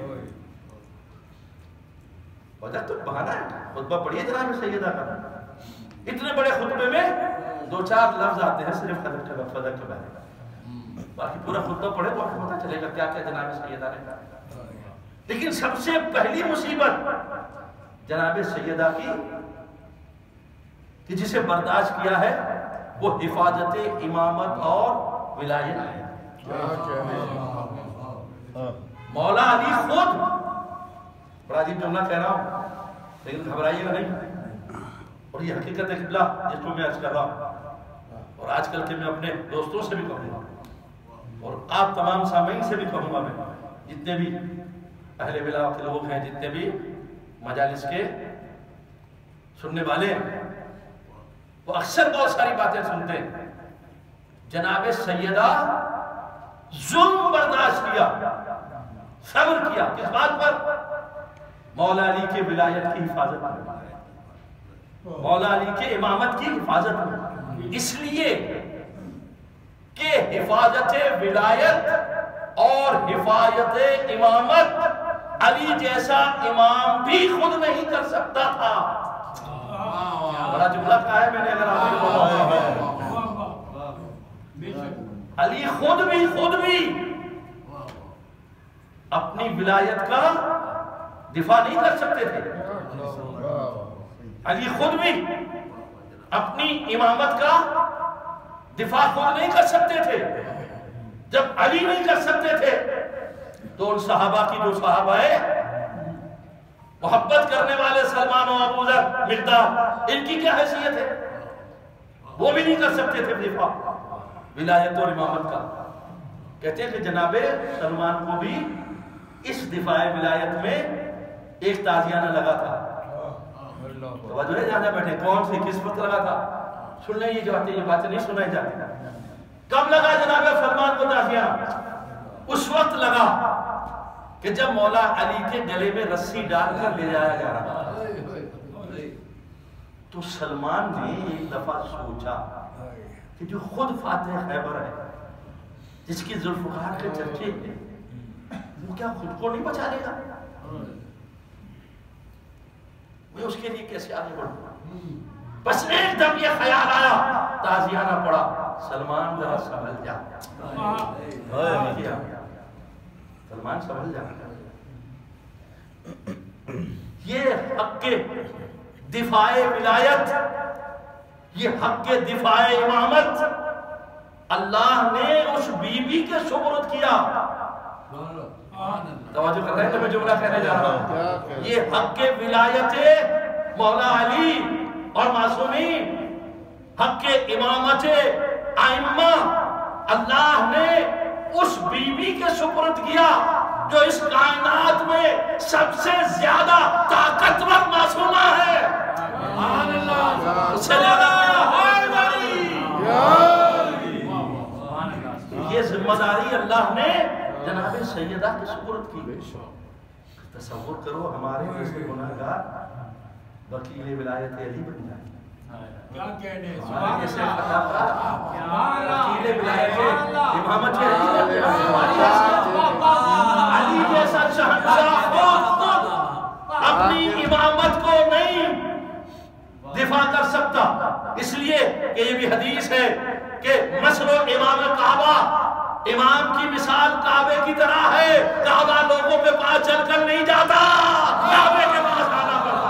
فدق تو بہانا ہے۔ خطبہ پڑھیے جناب سیدہ کا، اتنے بڑے خطبے میں 2-4 لفظ آتے ہیں صرف فدق کے بارے میں، باقی پورا خطبہ پڑھے تو آپ کو پتہ چلے گا کیا کیا جناب سیدہ نے کہا۔ لیکن سب سے پہلی مصیبت جناب سیدہ کی کہ جسے برداشت کیا ہے وہ حفاظت امامت اور ولایت ہے۔ مولا علی خود، بڑا عجیب جملہ کہہ رہا ہوں لیکن گھبرائیے گا نہیں، اور یہ حقیقت ہے قبلہ جس کو میں عرض کر رہا ہوں، اور آج کل کے میں اپنے دوستوں سے بھی کہوں گا اور آپ تمام سامعین سے بھی کہوں گا، میں جتنے بھی اہل بلا کے لوگ ہیں، جتنے بھی مجالس کے سننے والے ہیں، وہ اکثر بہت ساری باتیں سنتے ہیں۔ جناب سیدہ ظلم برداشت کیا، صبر کیا، کس بات پر؟ مولا علی کے ولایت کی حفاظت میں، مولا علی کے امامت کی حفاظت میں، اس لیے کہ حفاظت ولایت اور حفاظت امامت علی جیسا امام بھی خود نہیں کر سکتا تھا۔ بڑا جملہ کہا ہے میں نے، اگر آپ کو علی خود بھی اپنی ولایت کا دفاع نہیں کر سکتے تھے، علی خود بھی اپنی امامت کا دفاع خود نہیں کر سکتے تھے۔ جب علی نہیں کر سکتے تھے تو ان صحابہ کی، جو صحابہ محبت کرنے والے سلمان و ابو ذر، مقداد، ان کی کیا حیثیت ہے؟ وہ بھی نہیں کر سکتے تھے دفاع ولایت اور امامت کا۔ کہتے ہیں کہ جناب سلمان کو بھی اس دفاع ولایت میں ایک تازیانہ لگا تھا۔ توجہ ہے جہاں بیٹھے، کون سی کس وقت لگا تھا؟ سننے یہ جو آتے ہیں یہ باتیں نہیں سنائی جاتی۔ کب لگا جناب سلمان کو تازیانہ؟ اس وقت لگا کہ جب مولا علی کے گلے میں رسی ڈال کر لے جایا جا رہا، تو سلمان نے ایک دفعہ سوچا کہ جو خود فاتح خیبر ہے، جس کی ذوالفقار کے چرچے ہیں، وہ کیا خود کو نہیں بچا لے گا؟ میں اس کے لیے کیسے آگے بڑھوں؟ بس ایک دم یہ خیال آیا، تازیانہ پڑا، سلمان ذرا سنبھل جا، سلمان سنبھل جا۔ یہ حق کے دفاع ولایت، یہ حق کے دفاع امامت اللہ نے اس بیوی کے سپرد کیا۔ توجہ کر رہے ہیں تو میں جملہ کہنے جا رہا ہوں، یہ حق کے ولایت مولا علی اور معصومین، حق کے امامت ائمہ، اللہ نے اس بیوی کے سپرد کیا جو اس کائنات میں سب سے زیادہ طاقتور معصومہ ہے۔ اس سے زیادہ یہ ذمہ داری اللہ نے جناب سیدہ کے سپرد کی۔ تصور کرو ہمارے جیسے گناہگار وکیل ولایت علی بن جائے، ہمارے جیسے خطاکار وکیل ولایت امامت علی بن جائے، علی جیسا شہنشاہ خود اپنی امامت کو نہیں دفاع کر سکتا، اس لیے کہ یہ بھی حدیث ہے کہ مثل امام کعبہ، امام کی مثال کعبے کی طرح ہے، کعبہ لوگوں پہ پاس چل کر نہیں جاتا، کعبے کے پاس آنا پڑتا۔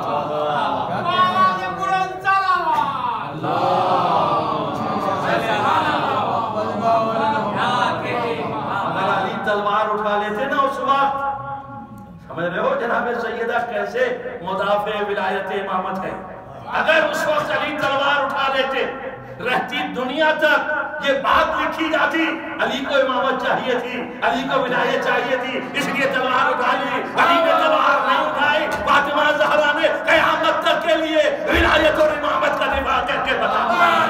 اگر علی تلوار اٹھا لیتے نا اس وقت، سمجھ رہے ہو جناب سیدہ کیسے مدافع ولایت امامت ہے، اگر اس وقت علی تلوار اٹھا لیتے، رہتی دنیا تک یہ بات لکھی جاتی، علی کو امامت چاہیے تھی، علی کو ولایت چاہیے تھی، اس لیے تلوار اٹھا لی، علی نے تلوار نہیں اٹھائی، فاطمہ زہرا نے قیامت تک کے لیے ولایت اور امامت کا دفاع کر کے بتا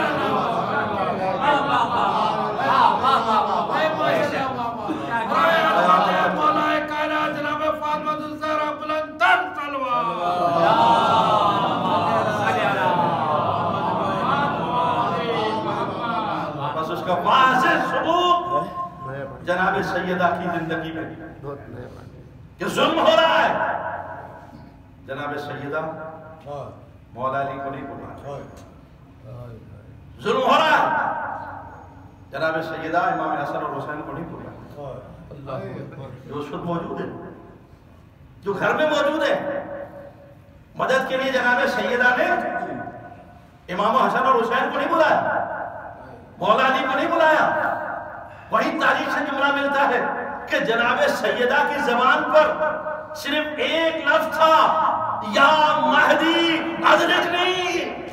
واضح ثبوت جناب سیدہ کی زندگی میں کہ ظلم ہو رہا ہے، جناب سیدہ مولا علی کو نہیں بلا، ظلم ہو رہا ہے، جناب سیدہ امام حسن اور حسین کو نہیں بلا، جو اس وقت موجود ہے، جو گھر میں موجود ہے، مدد کے لیے جناب سیدہ نے امام حسن اور حسین کو نہیں بلایا، مولا علی کو نہیں بلایا۔ وہی تاریخ سے جملہ ملتا ہے کہ جناب سیدہ کی زبان پر صرف ایک لفظ تھا، یا مہدی ادرکنی،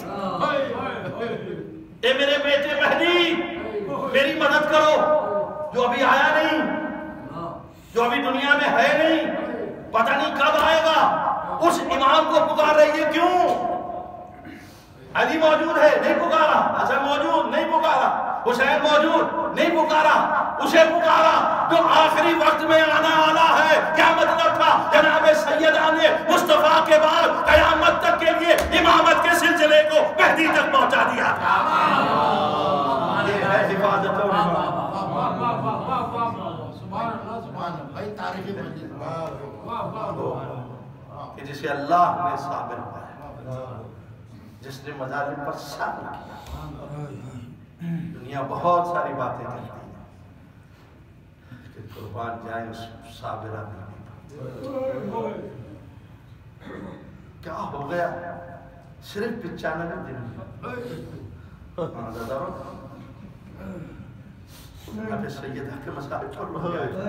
اے میرے بیٹے مہدی میری مدد کرو، جو ابھی آیا نہیں، جو ابھی دنیا میں ہے نہیں، پتہ نہیں کب آئے گا، اس امام کو پکار رہی ہے، کیوں؟ علی موجود ہے نہیں پکارا، حسن موجود نہیں پکارا، حسین موجود نہیں پکارا، اسے پکارا جو آخری وقت میں آنا والا ہے۔ کیا مطلب تھا؟ جناب سیدہ نے مصطفیٰ کے بعد قیامت تک کے لیے امامت کے سلسلے کو مہدی تک پہنچا دیا۔ یہ ہے حفاظت و کہ جسے اللہ نے صابر پایا، جس نے مظالم پر صبر کیا۔ دنیا بہت ساری باتیں کرتی ہے کہ قربان جائیں اس صابرہ بیوی پر۔ کیا ہو گیا؟ صرف 95 دن اب سیدہ کے مسائل پر لوگ آئے،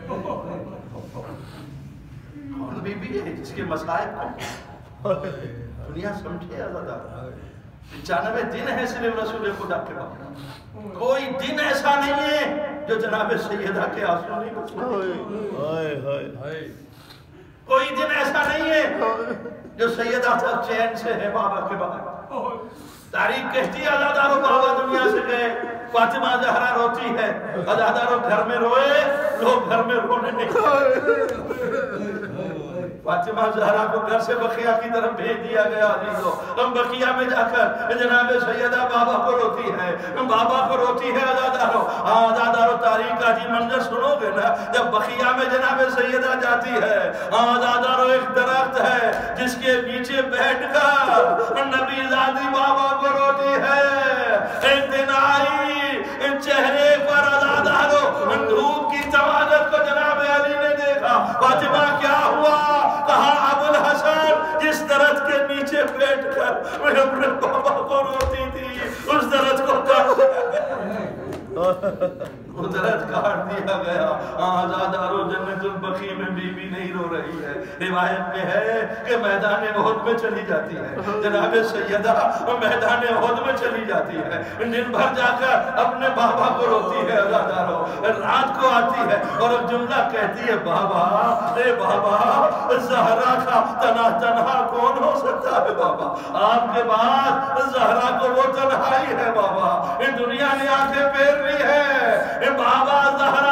کون بی بی ہے جس کے مسائل کو دنیا سمجھے آزادہ؟ 95 دن ہے صرف رسول خدا کے بعد، کوئی دن ایسا نہیں ہے جو جناب سیدہ کے آنسو نہیں بچے، کوئی دن ایسا نہیں ہے جو سیدہ تک چین سے ہے بابا کے بعد۔ تاریخ کہتی ہے عزادارو بابا دنیا سے گئے، فاطمہ زہرا روتی ہے، عزادارو گھر میں روئے، لوگ گھر میں رونے نہیں، فاطمہ زہرا کو گھر سے بقیہ کی طرف بھیج دیا گیا عزیزو۔ ہم بقیہ میں جا کر جناب سیدہ بابا کو روتی ہے، بابا کو روتی ہے عزادارو۔ عزادارو تاریخ کا جی منظر سنو گے نا، جب بقیہ میں جناب سیدہ جاتی ہے، عزادارو ایک درخت ہے جس کے نیچے بیٹھ کر نبی زادی بابا کو روتی ہے۔ ایک دن آئی چہرے پر عزادارو دھوپ کی تواجد کو جناب علی نے دیکھا، فاطمہ کیا ہوا؟ کہا ابو الحسن جس درخت کے نیچے بیٹھ کر میں اپنے بابا کو روتی تھی، اس درخت کو کاٹ وہ درخت کاٹ دیا گیا۔ عزادارو جنت البقیع میں بی بی نہیں رو رہی ہے، روایت میں ہے کہ میدان احد میں چلی جاتی ہے، جناب سیدہ میدان احد میں چلی جاتی ہے، دن بھر جا کر اپنے بابا کو روتی ہے عزادارو، رات کو آتی ہے اور ایک جملہ کہتی ہے، بابا اے بابا زہرا کا تنہا کون ہو سکتا ہے بابا، آپ کے بعد زہرا کو وہ تنہائی ہے بابا، دنیا نے آنکھیں پھیر لی ہے، بابا زہرا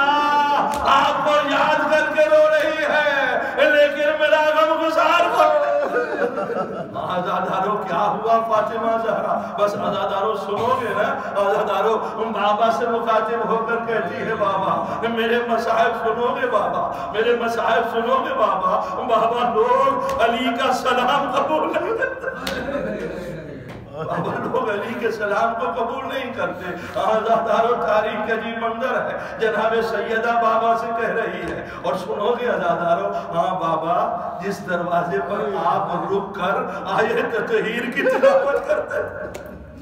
آپ کو یاد کر کے رو رہی ہے، لیکن میرا غم گزار کو آزادارو کیا ہوا فاطمہ زہرا؟ بس آزادارو سنو گے نا؟ آزادارو بابا سے مخاطب ہو کر کہتی ہے بابا میرے مصائب سنو گے بابا، میرے مصائب سنو گے بابا؟ بابا لوگ علی کا سلام قبول نہیں کرتے، بابا لوگ علی کے سلام کو قبول نہیں کرتے۔ آزادارو تاریخ کا عجیب منظر ہے، جناب سیدہ بابا سے کہہ رہی ہے اور سنو گے آزادارو، ہاں بابا جس دروازے پر آپ رک کر آیت تطہیر کی تلاوت کرتے ہیں،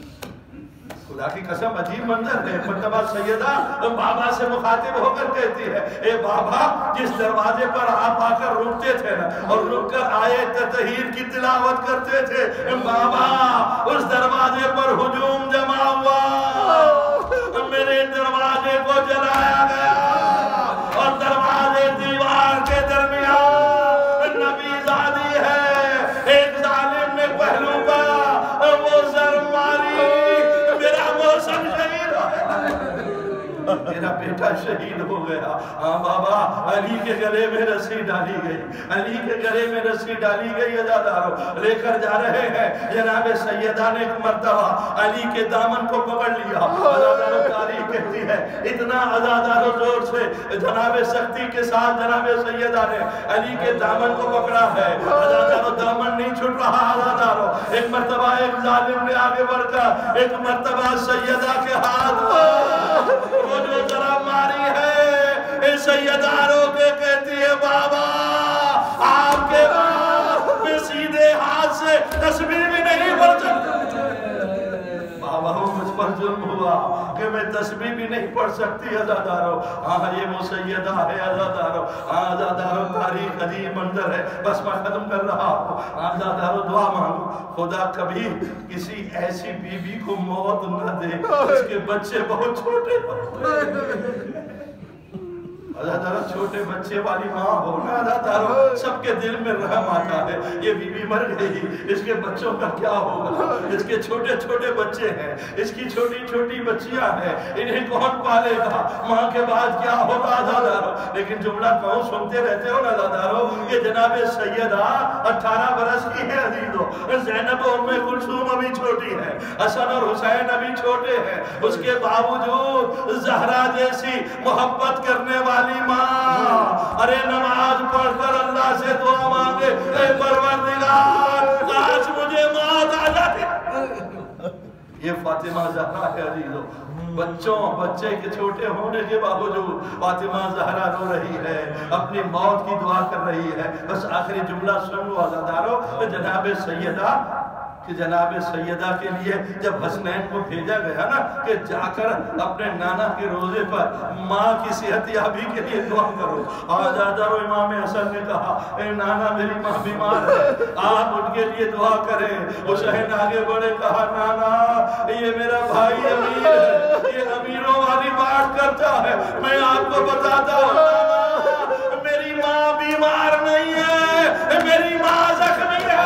خدا کی قسم عجیب منظر ہے۔ مرتبہ سیدہ بابا سے مخاطب ہو کر کہتی ہے اے بابا جس دروازے پر آپ آ کر رکتے تھے نا اور رک کر آیت تطہیر کی تلاوت کرتے تھے، بابا اس دروازے پر ہجوم جمع ہوا، میرے دروازے کو جلایا گیا اور دروازے دیوار کے درمیان نبی زادی ہے، ایک ظالم نے پہلو کا وہ زر ماری، میرا موسم شہید ہو گیا، میرا بیٹا شہید ہو گیا۔ ہاں بابا علی کے گلے میں رسی ڈالی گئی، علی کے گلے میں رسی ڈالی گئی، عزادارو لے کر جا رہے ہیں۔ جناب سیدہ نے ایک مرتبہ علی کے دامن کو پکڑ لیا، عزادارو تاریخ کہتی ہے اتنا عزادارو زور سے جناب سختی کے ساتھ جناب سیدہ نے علی کے دامن کو پکڑا ہے، عزادارو دامن نہیں چھٹ رہا، عزادارو ایک مرتبہ ایک ظالم نے آگے بڑھ کر ایک مرتبہ سیدہ کے ہاتھ وہ جو ضرب ماری ہے، سیدارو کے کہتی ہے بابا آپ کے بعد میں سیدھے ہاتھ سے تسبیح بھی نہیں پڑھ سکتی، بابا مجھ پر ظلم ہوا کہ میں تسبیح بھی نہیں پڑھ سکتی، عزادارو ہاں یہ وہ سیدہ ہے، عزادارو ہاں عزادارو تاریخ عجیب منظر ہے۔ بس میں ختم کر رہا ہوں، عزادارو دعا مانگو خدا کبھی کسی ایسی بیوی کو موت نہ دے اس کے بچے بہت چھوٹے ہوں، عزادارو چھوٹے بچے والی ماں ہو نا، عزادارو سب کے دل میں رحم آتا ہے، یہ بیوی مر گئی اس کے بچوں کا کیا ہوگا، اس کے چھوٹے چھوٹے بچے ہیں، اس کی چھوٹی چھوٹی بچیاں ہیں، انہیں کون پالے گا، ماں کے بعد کیا ہوگا عزادارو؟ لیکن جملہ کہوں سنتے رہتے ہو نا عزادارو، یہ جناب سیدہ 18 برس کی ہے عزیزو، زینب اور ام کلثوم ابھی چھوٹی ہے، حسن اور حسین ابھی چھوٹے ہیں، اس کے باوجود زہرا جیسی محبت کرنے والی ماں ارے نماز پڑھ کر اللہ سے دعا مانگے اے پروردگار کاش مجھے موت آ جاتی، یہ فاطمہ زہرا ہے عزیزو۔ بچے کے چھوٹے ہونے کے باوجود فاطمہ زہرا رو رہی ہے، اپنی موت کی دعا کر رہی ہے۔ بس آخری جملہ سنو عزادارو، جناب سیدہ کہ جناب سیدہ کے لیے جب حسنین کو بھیجا گیا نا کہ جا کر اپنے نانا کے روزے پر ماں کی صحت یابی کے لیے دعا کرو، آزادارو امام حسن نے کہا اے نانا میری ماں بیمار ہے آپ ان کے لیے دعا کریں، حسین آگے بڑھے کہا نانا یہ میرا بھائی امیر ہے، یہ امیروں والی بات کرتا ہے، میں آپ کو بتاتا ہوں نانا میری ماں بیمار نہیں ہے، میری ماں زخمی ہے،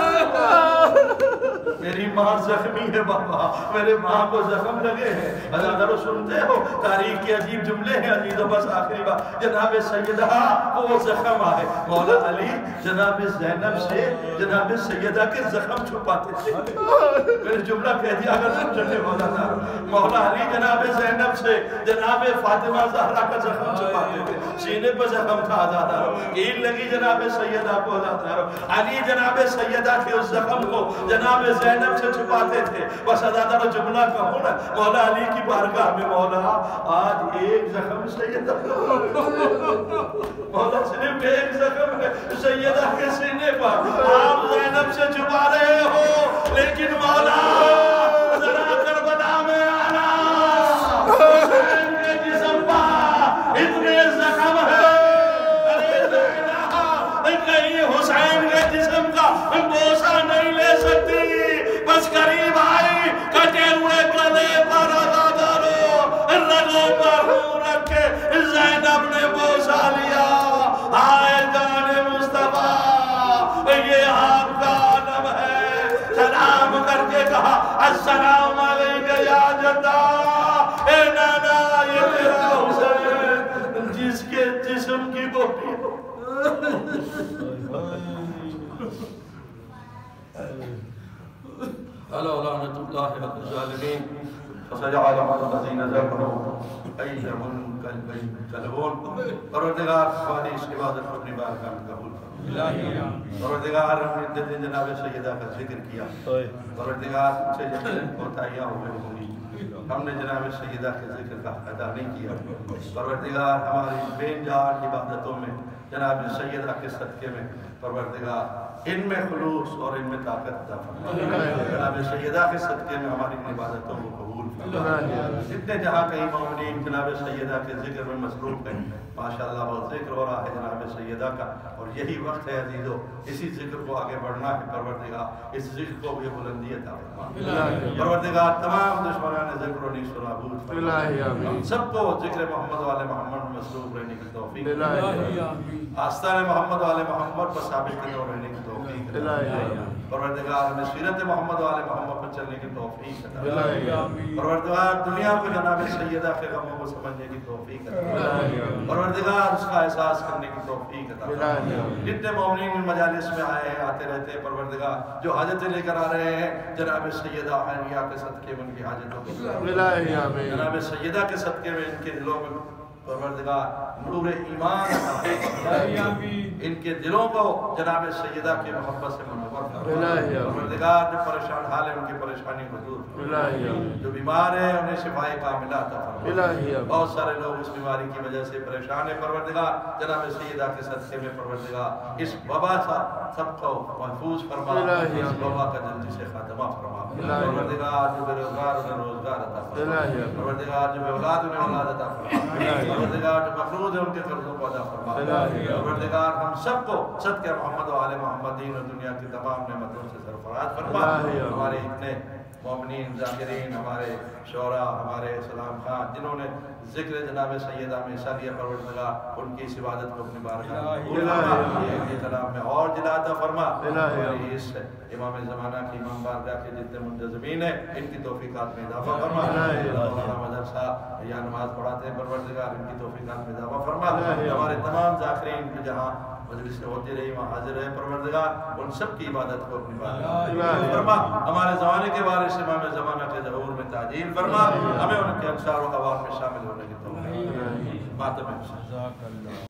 میری ماں زخمی ہے بابا، میرے ماں کو زخم لگے ہیں۔ عزادارو سنتے ہو تاریخ کے عجیب جملے ہیں عزیزو۔ بس آخری بات جناب سیدہ کو وہ زخم آئے، مولا علی جناب زینب سے جناب سیدہ کے زخم چھپاتے تھے، میں نے جملہ کہہ دیا اگر سمجھنے والا تھا، مولا علی جناب زینب سے جناب فاطمہ زہرا کا زخم چھپاتے تھے، سینے پر زخم تھا عزادارو، کیل لگی جناب سیدہ کو عزادارو، علی جناب سیدہ کے اس زخم کو جناب زینب سے چھپاتے تھے۔ بس عزادارو جملہ کہوں نا مولا علی کی بارگاہ میں مولا آج ایک زخم سیدہ مولا صرف ایک زخم ہے سیدہ کے سینے پر، آپ زینب سے چھپا رہے ہو لیکن مولا ذرا کربلا میں آنا، حسین کے جسم پر اتنے زخم ہے، ارے زینب کہیں حسین کے جسم کا بوسہ نہیں لے سکتی، بس قریب آئی کٹے ہوئے گلے پر عزادارو رگوں پر ہوں رکھے زینب نے بوسہ لیا، آئے جان مصطفیٰ یہ آپ کا عالم ہے، سلام کر کے کہا السلام علیکہ یا جدہ، اے نانا یہ میرا حسین جس کے جسم کی بوٹی ہو، ألا لعنة الله على الظالمين فسيعلم الذين ظلموا أي منقلب ينقلبون پروردگار ہماری اس عبادت کو اپنی بارگاہ میں قبول کرو پروردگار ہم نے دل جناب سیدہ کا ذکر کیا پروردگار تم سے جب کوتاہیاں ہوئے ہوں گی ہم نے جناب سیدہ کے ذکر کا ادا نہیں کیا پروردگار ہماری بے جان عبادتوں میں جناب سیدہ کے صدقے میں پروردگار ان میں خلوص اور ان میں طاقت عطا فرما جناب سیدہ کے صدقے میں ہماری عبادتوں کو قبول فرما جتنے جہاں کہیں مومنین جناب سیدہ کے ذکر میں مصروف ہیں ماشاءاللہ وہ ذکر ہو رہا ہے جناب سیدہ کا اور یہی وقت ہے عزیزو اسی ذکر کو آگے بڑھنا ہے پروردگار اس ذکر کو بھی بلندی عطا فرما پروردگار تمام دشمنان ذکر و نیس و نابود فرما ہم سب کو ذکر محمد والے محمد میں مصروف رہنے کی توفیق آستان محمد والے محمد پر ثابت رہنے کی توفیق پروردگار ہمیں سیرت محمد والے محمد پر چلنے کی توفیق پروردگار دنیا کو جناب سیدہ کے غموں کو سمجھنے کی توفیق پروردگار اس کا احساس کرنے کی توفیق جتنے مومنین مجالس میں آئے ہیں آتے رہتے ہیں پروردگار جو حاجتیں لے کر آ رہے ہیں جناب سیدہ حنیہ کے صدقے میں ان کی حاجتوں کو جناب سیدہ کے صدقے میں ان کے دلوں میں پروردگار نور ایمان ان کے دلوں کو جناب سیدہ کی محبت سے منور پروردگار جو پریشان حال ہے ان کی پریشانی کو دور جو بیمار ہے انہیں شفائے کاملہ عطا فرما بہت سارے لوگ اس بیماری کی وجہ سے پریشان ہیں پروردگار جناب سیدہ کے صدقے میں پروردگار اس وبا سے سب کو محفوظ فرما اس وبا کا جلدی سے خاتمہ فرما پروردگار جو بے روزگار انہیں روزگار عطا فرما پروردگار جو بے اولاد انہیں اولاد عطا فرما پروردگار جو مقروض ہے ان کے قرضوں کو ادا فرما پروردگار ہم سب کو صدقہ محمد و آل محمد دین اور دنیا کی تمام نعمتوں سے سرفراز فرما ہمارے اتنے مومنین ذاکرین ہمارے شعراء ہمارے سلام خان جنہوں نے ذکر جناب سیدہ میں حصہ لیا پروردگار ان کی اس عبادت کو اپنی بارگاہ میں کلام میں اور جلا عطا فرما اس امام زمانہ کی امام بارگاہ کے جتنے منتظمین ہیں ان کی توفیقات میں اضافہ فرما مولانا مدرسہ یا نماز پڑھاتے ہیں پروردگار ان کی توفیقات میں اضافہ فرما ہمارے تمام ذاکرین جہاں مجلس سے ہوتی رہی وہاں حاضر ہے پروردگار ان سب کی عبادت کو اپنی بارگاہ فرما ہمارے زمانے کے وارث امام زمانہ کے ظہور میں تعجیل فرما ہمیں ان کے انصار و اوار میں شامل ہونے کی توفیق ماتم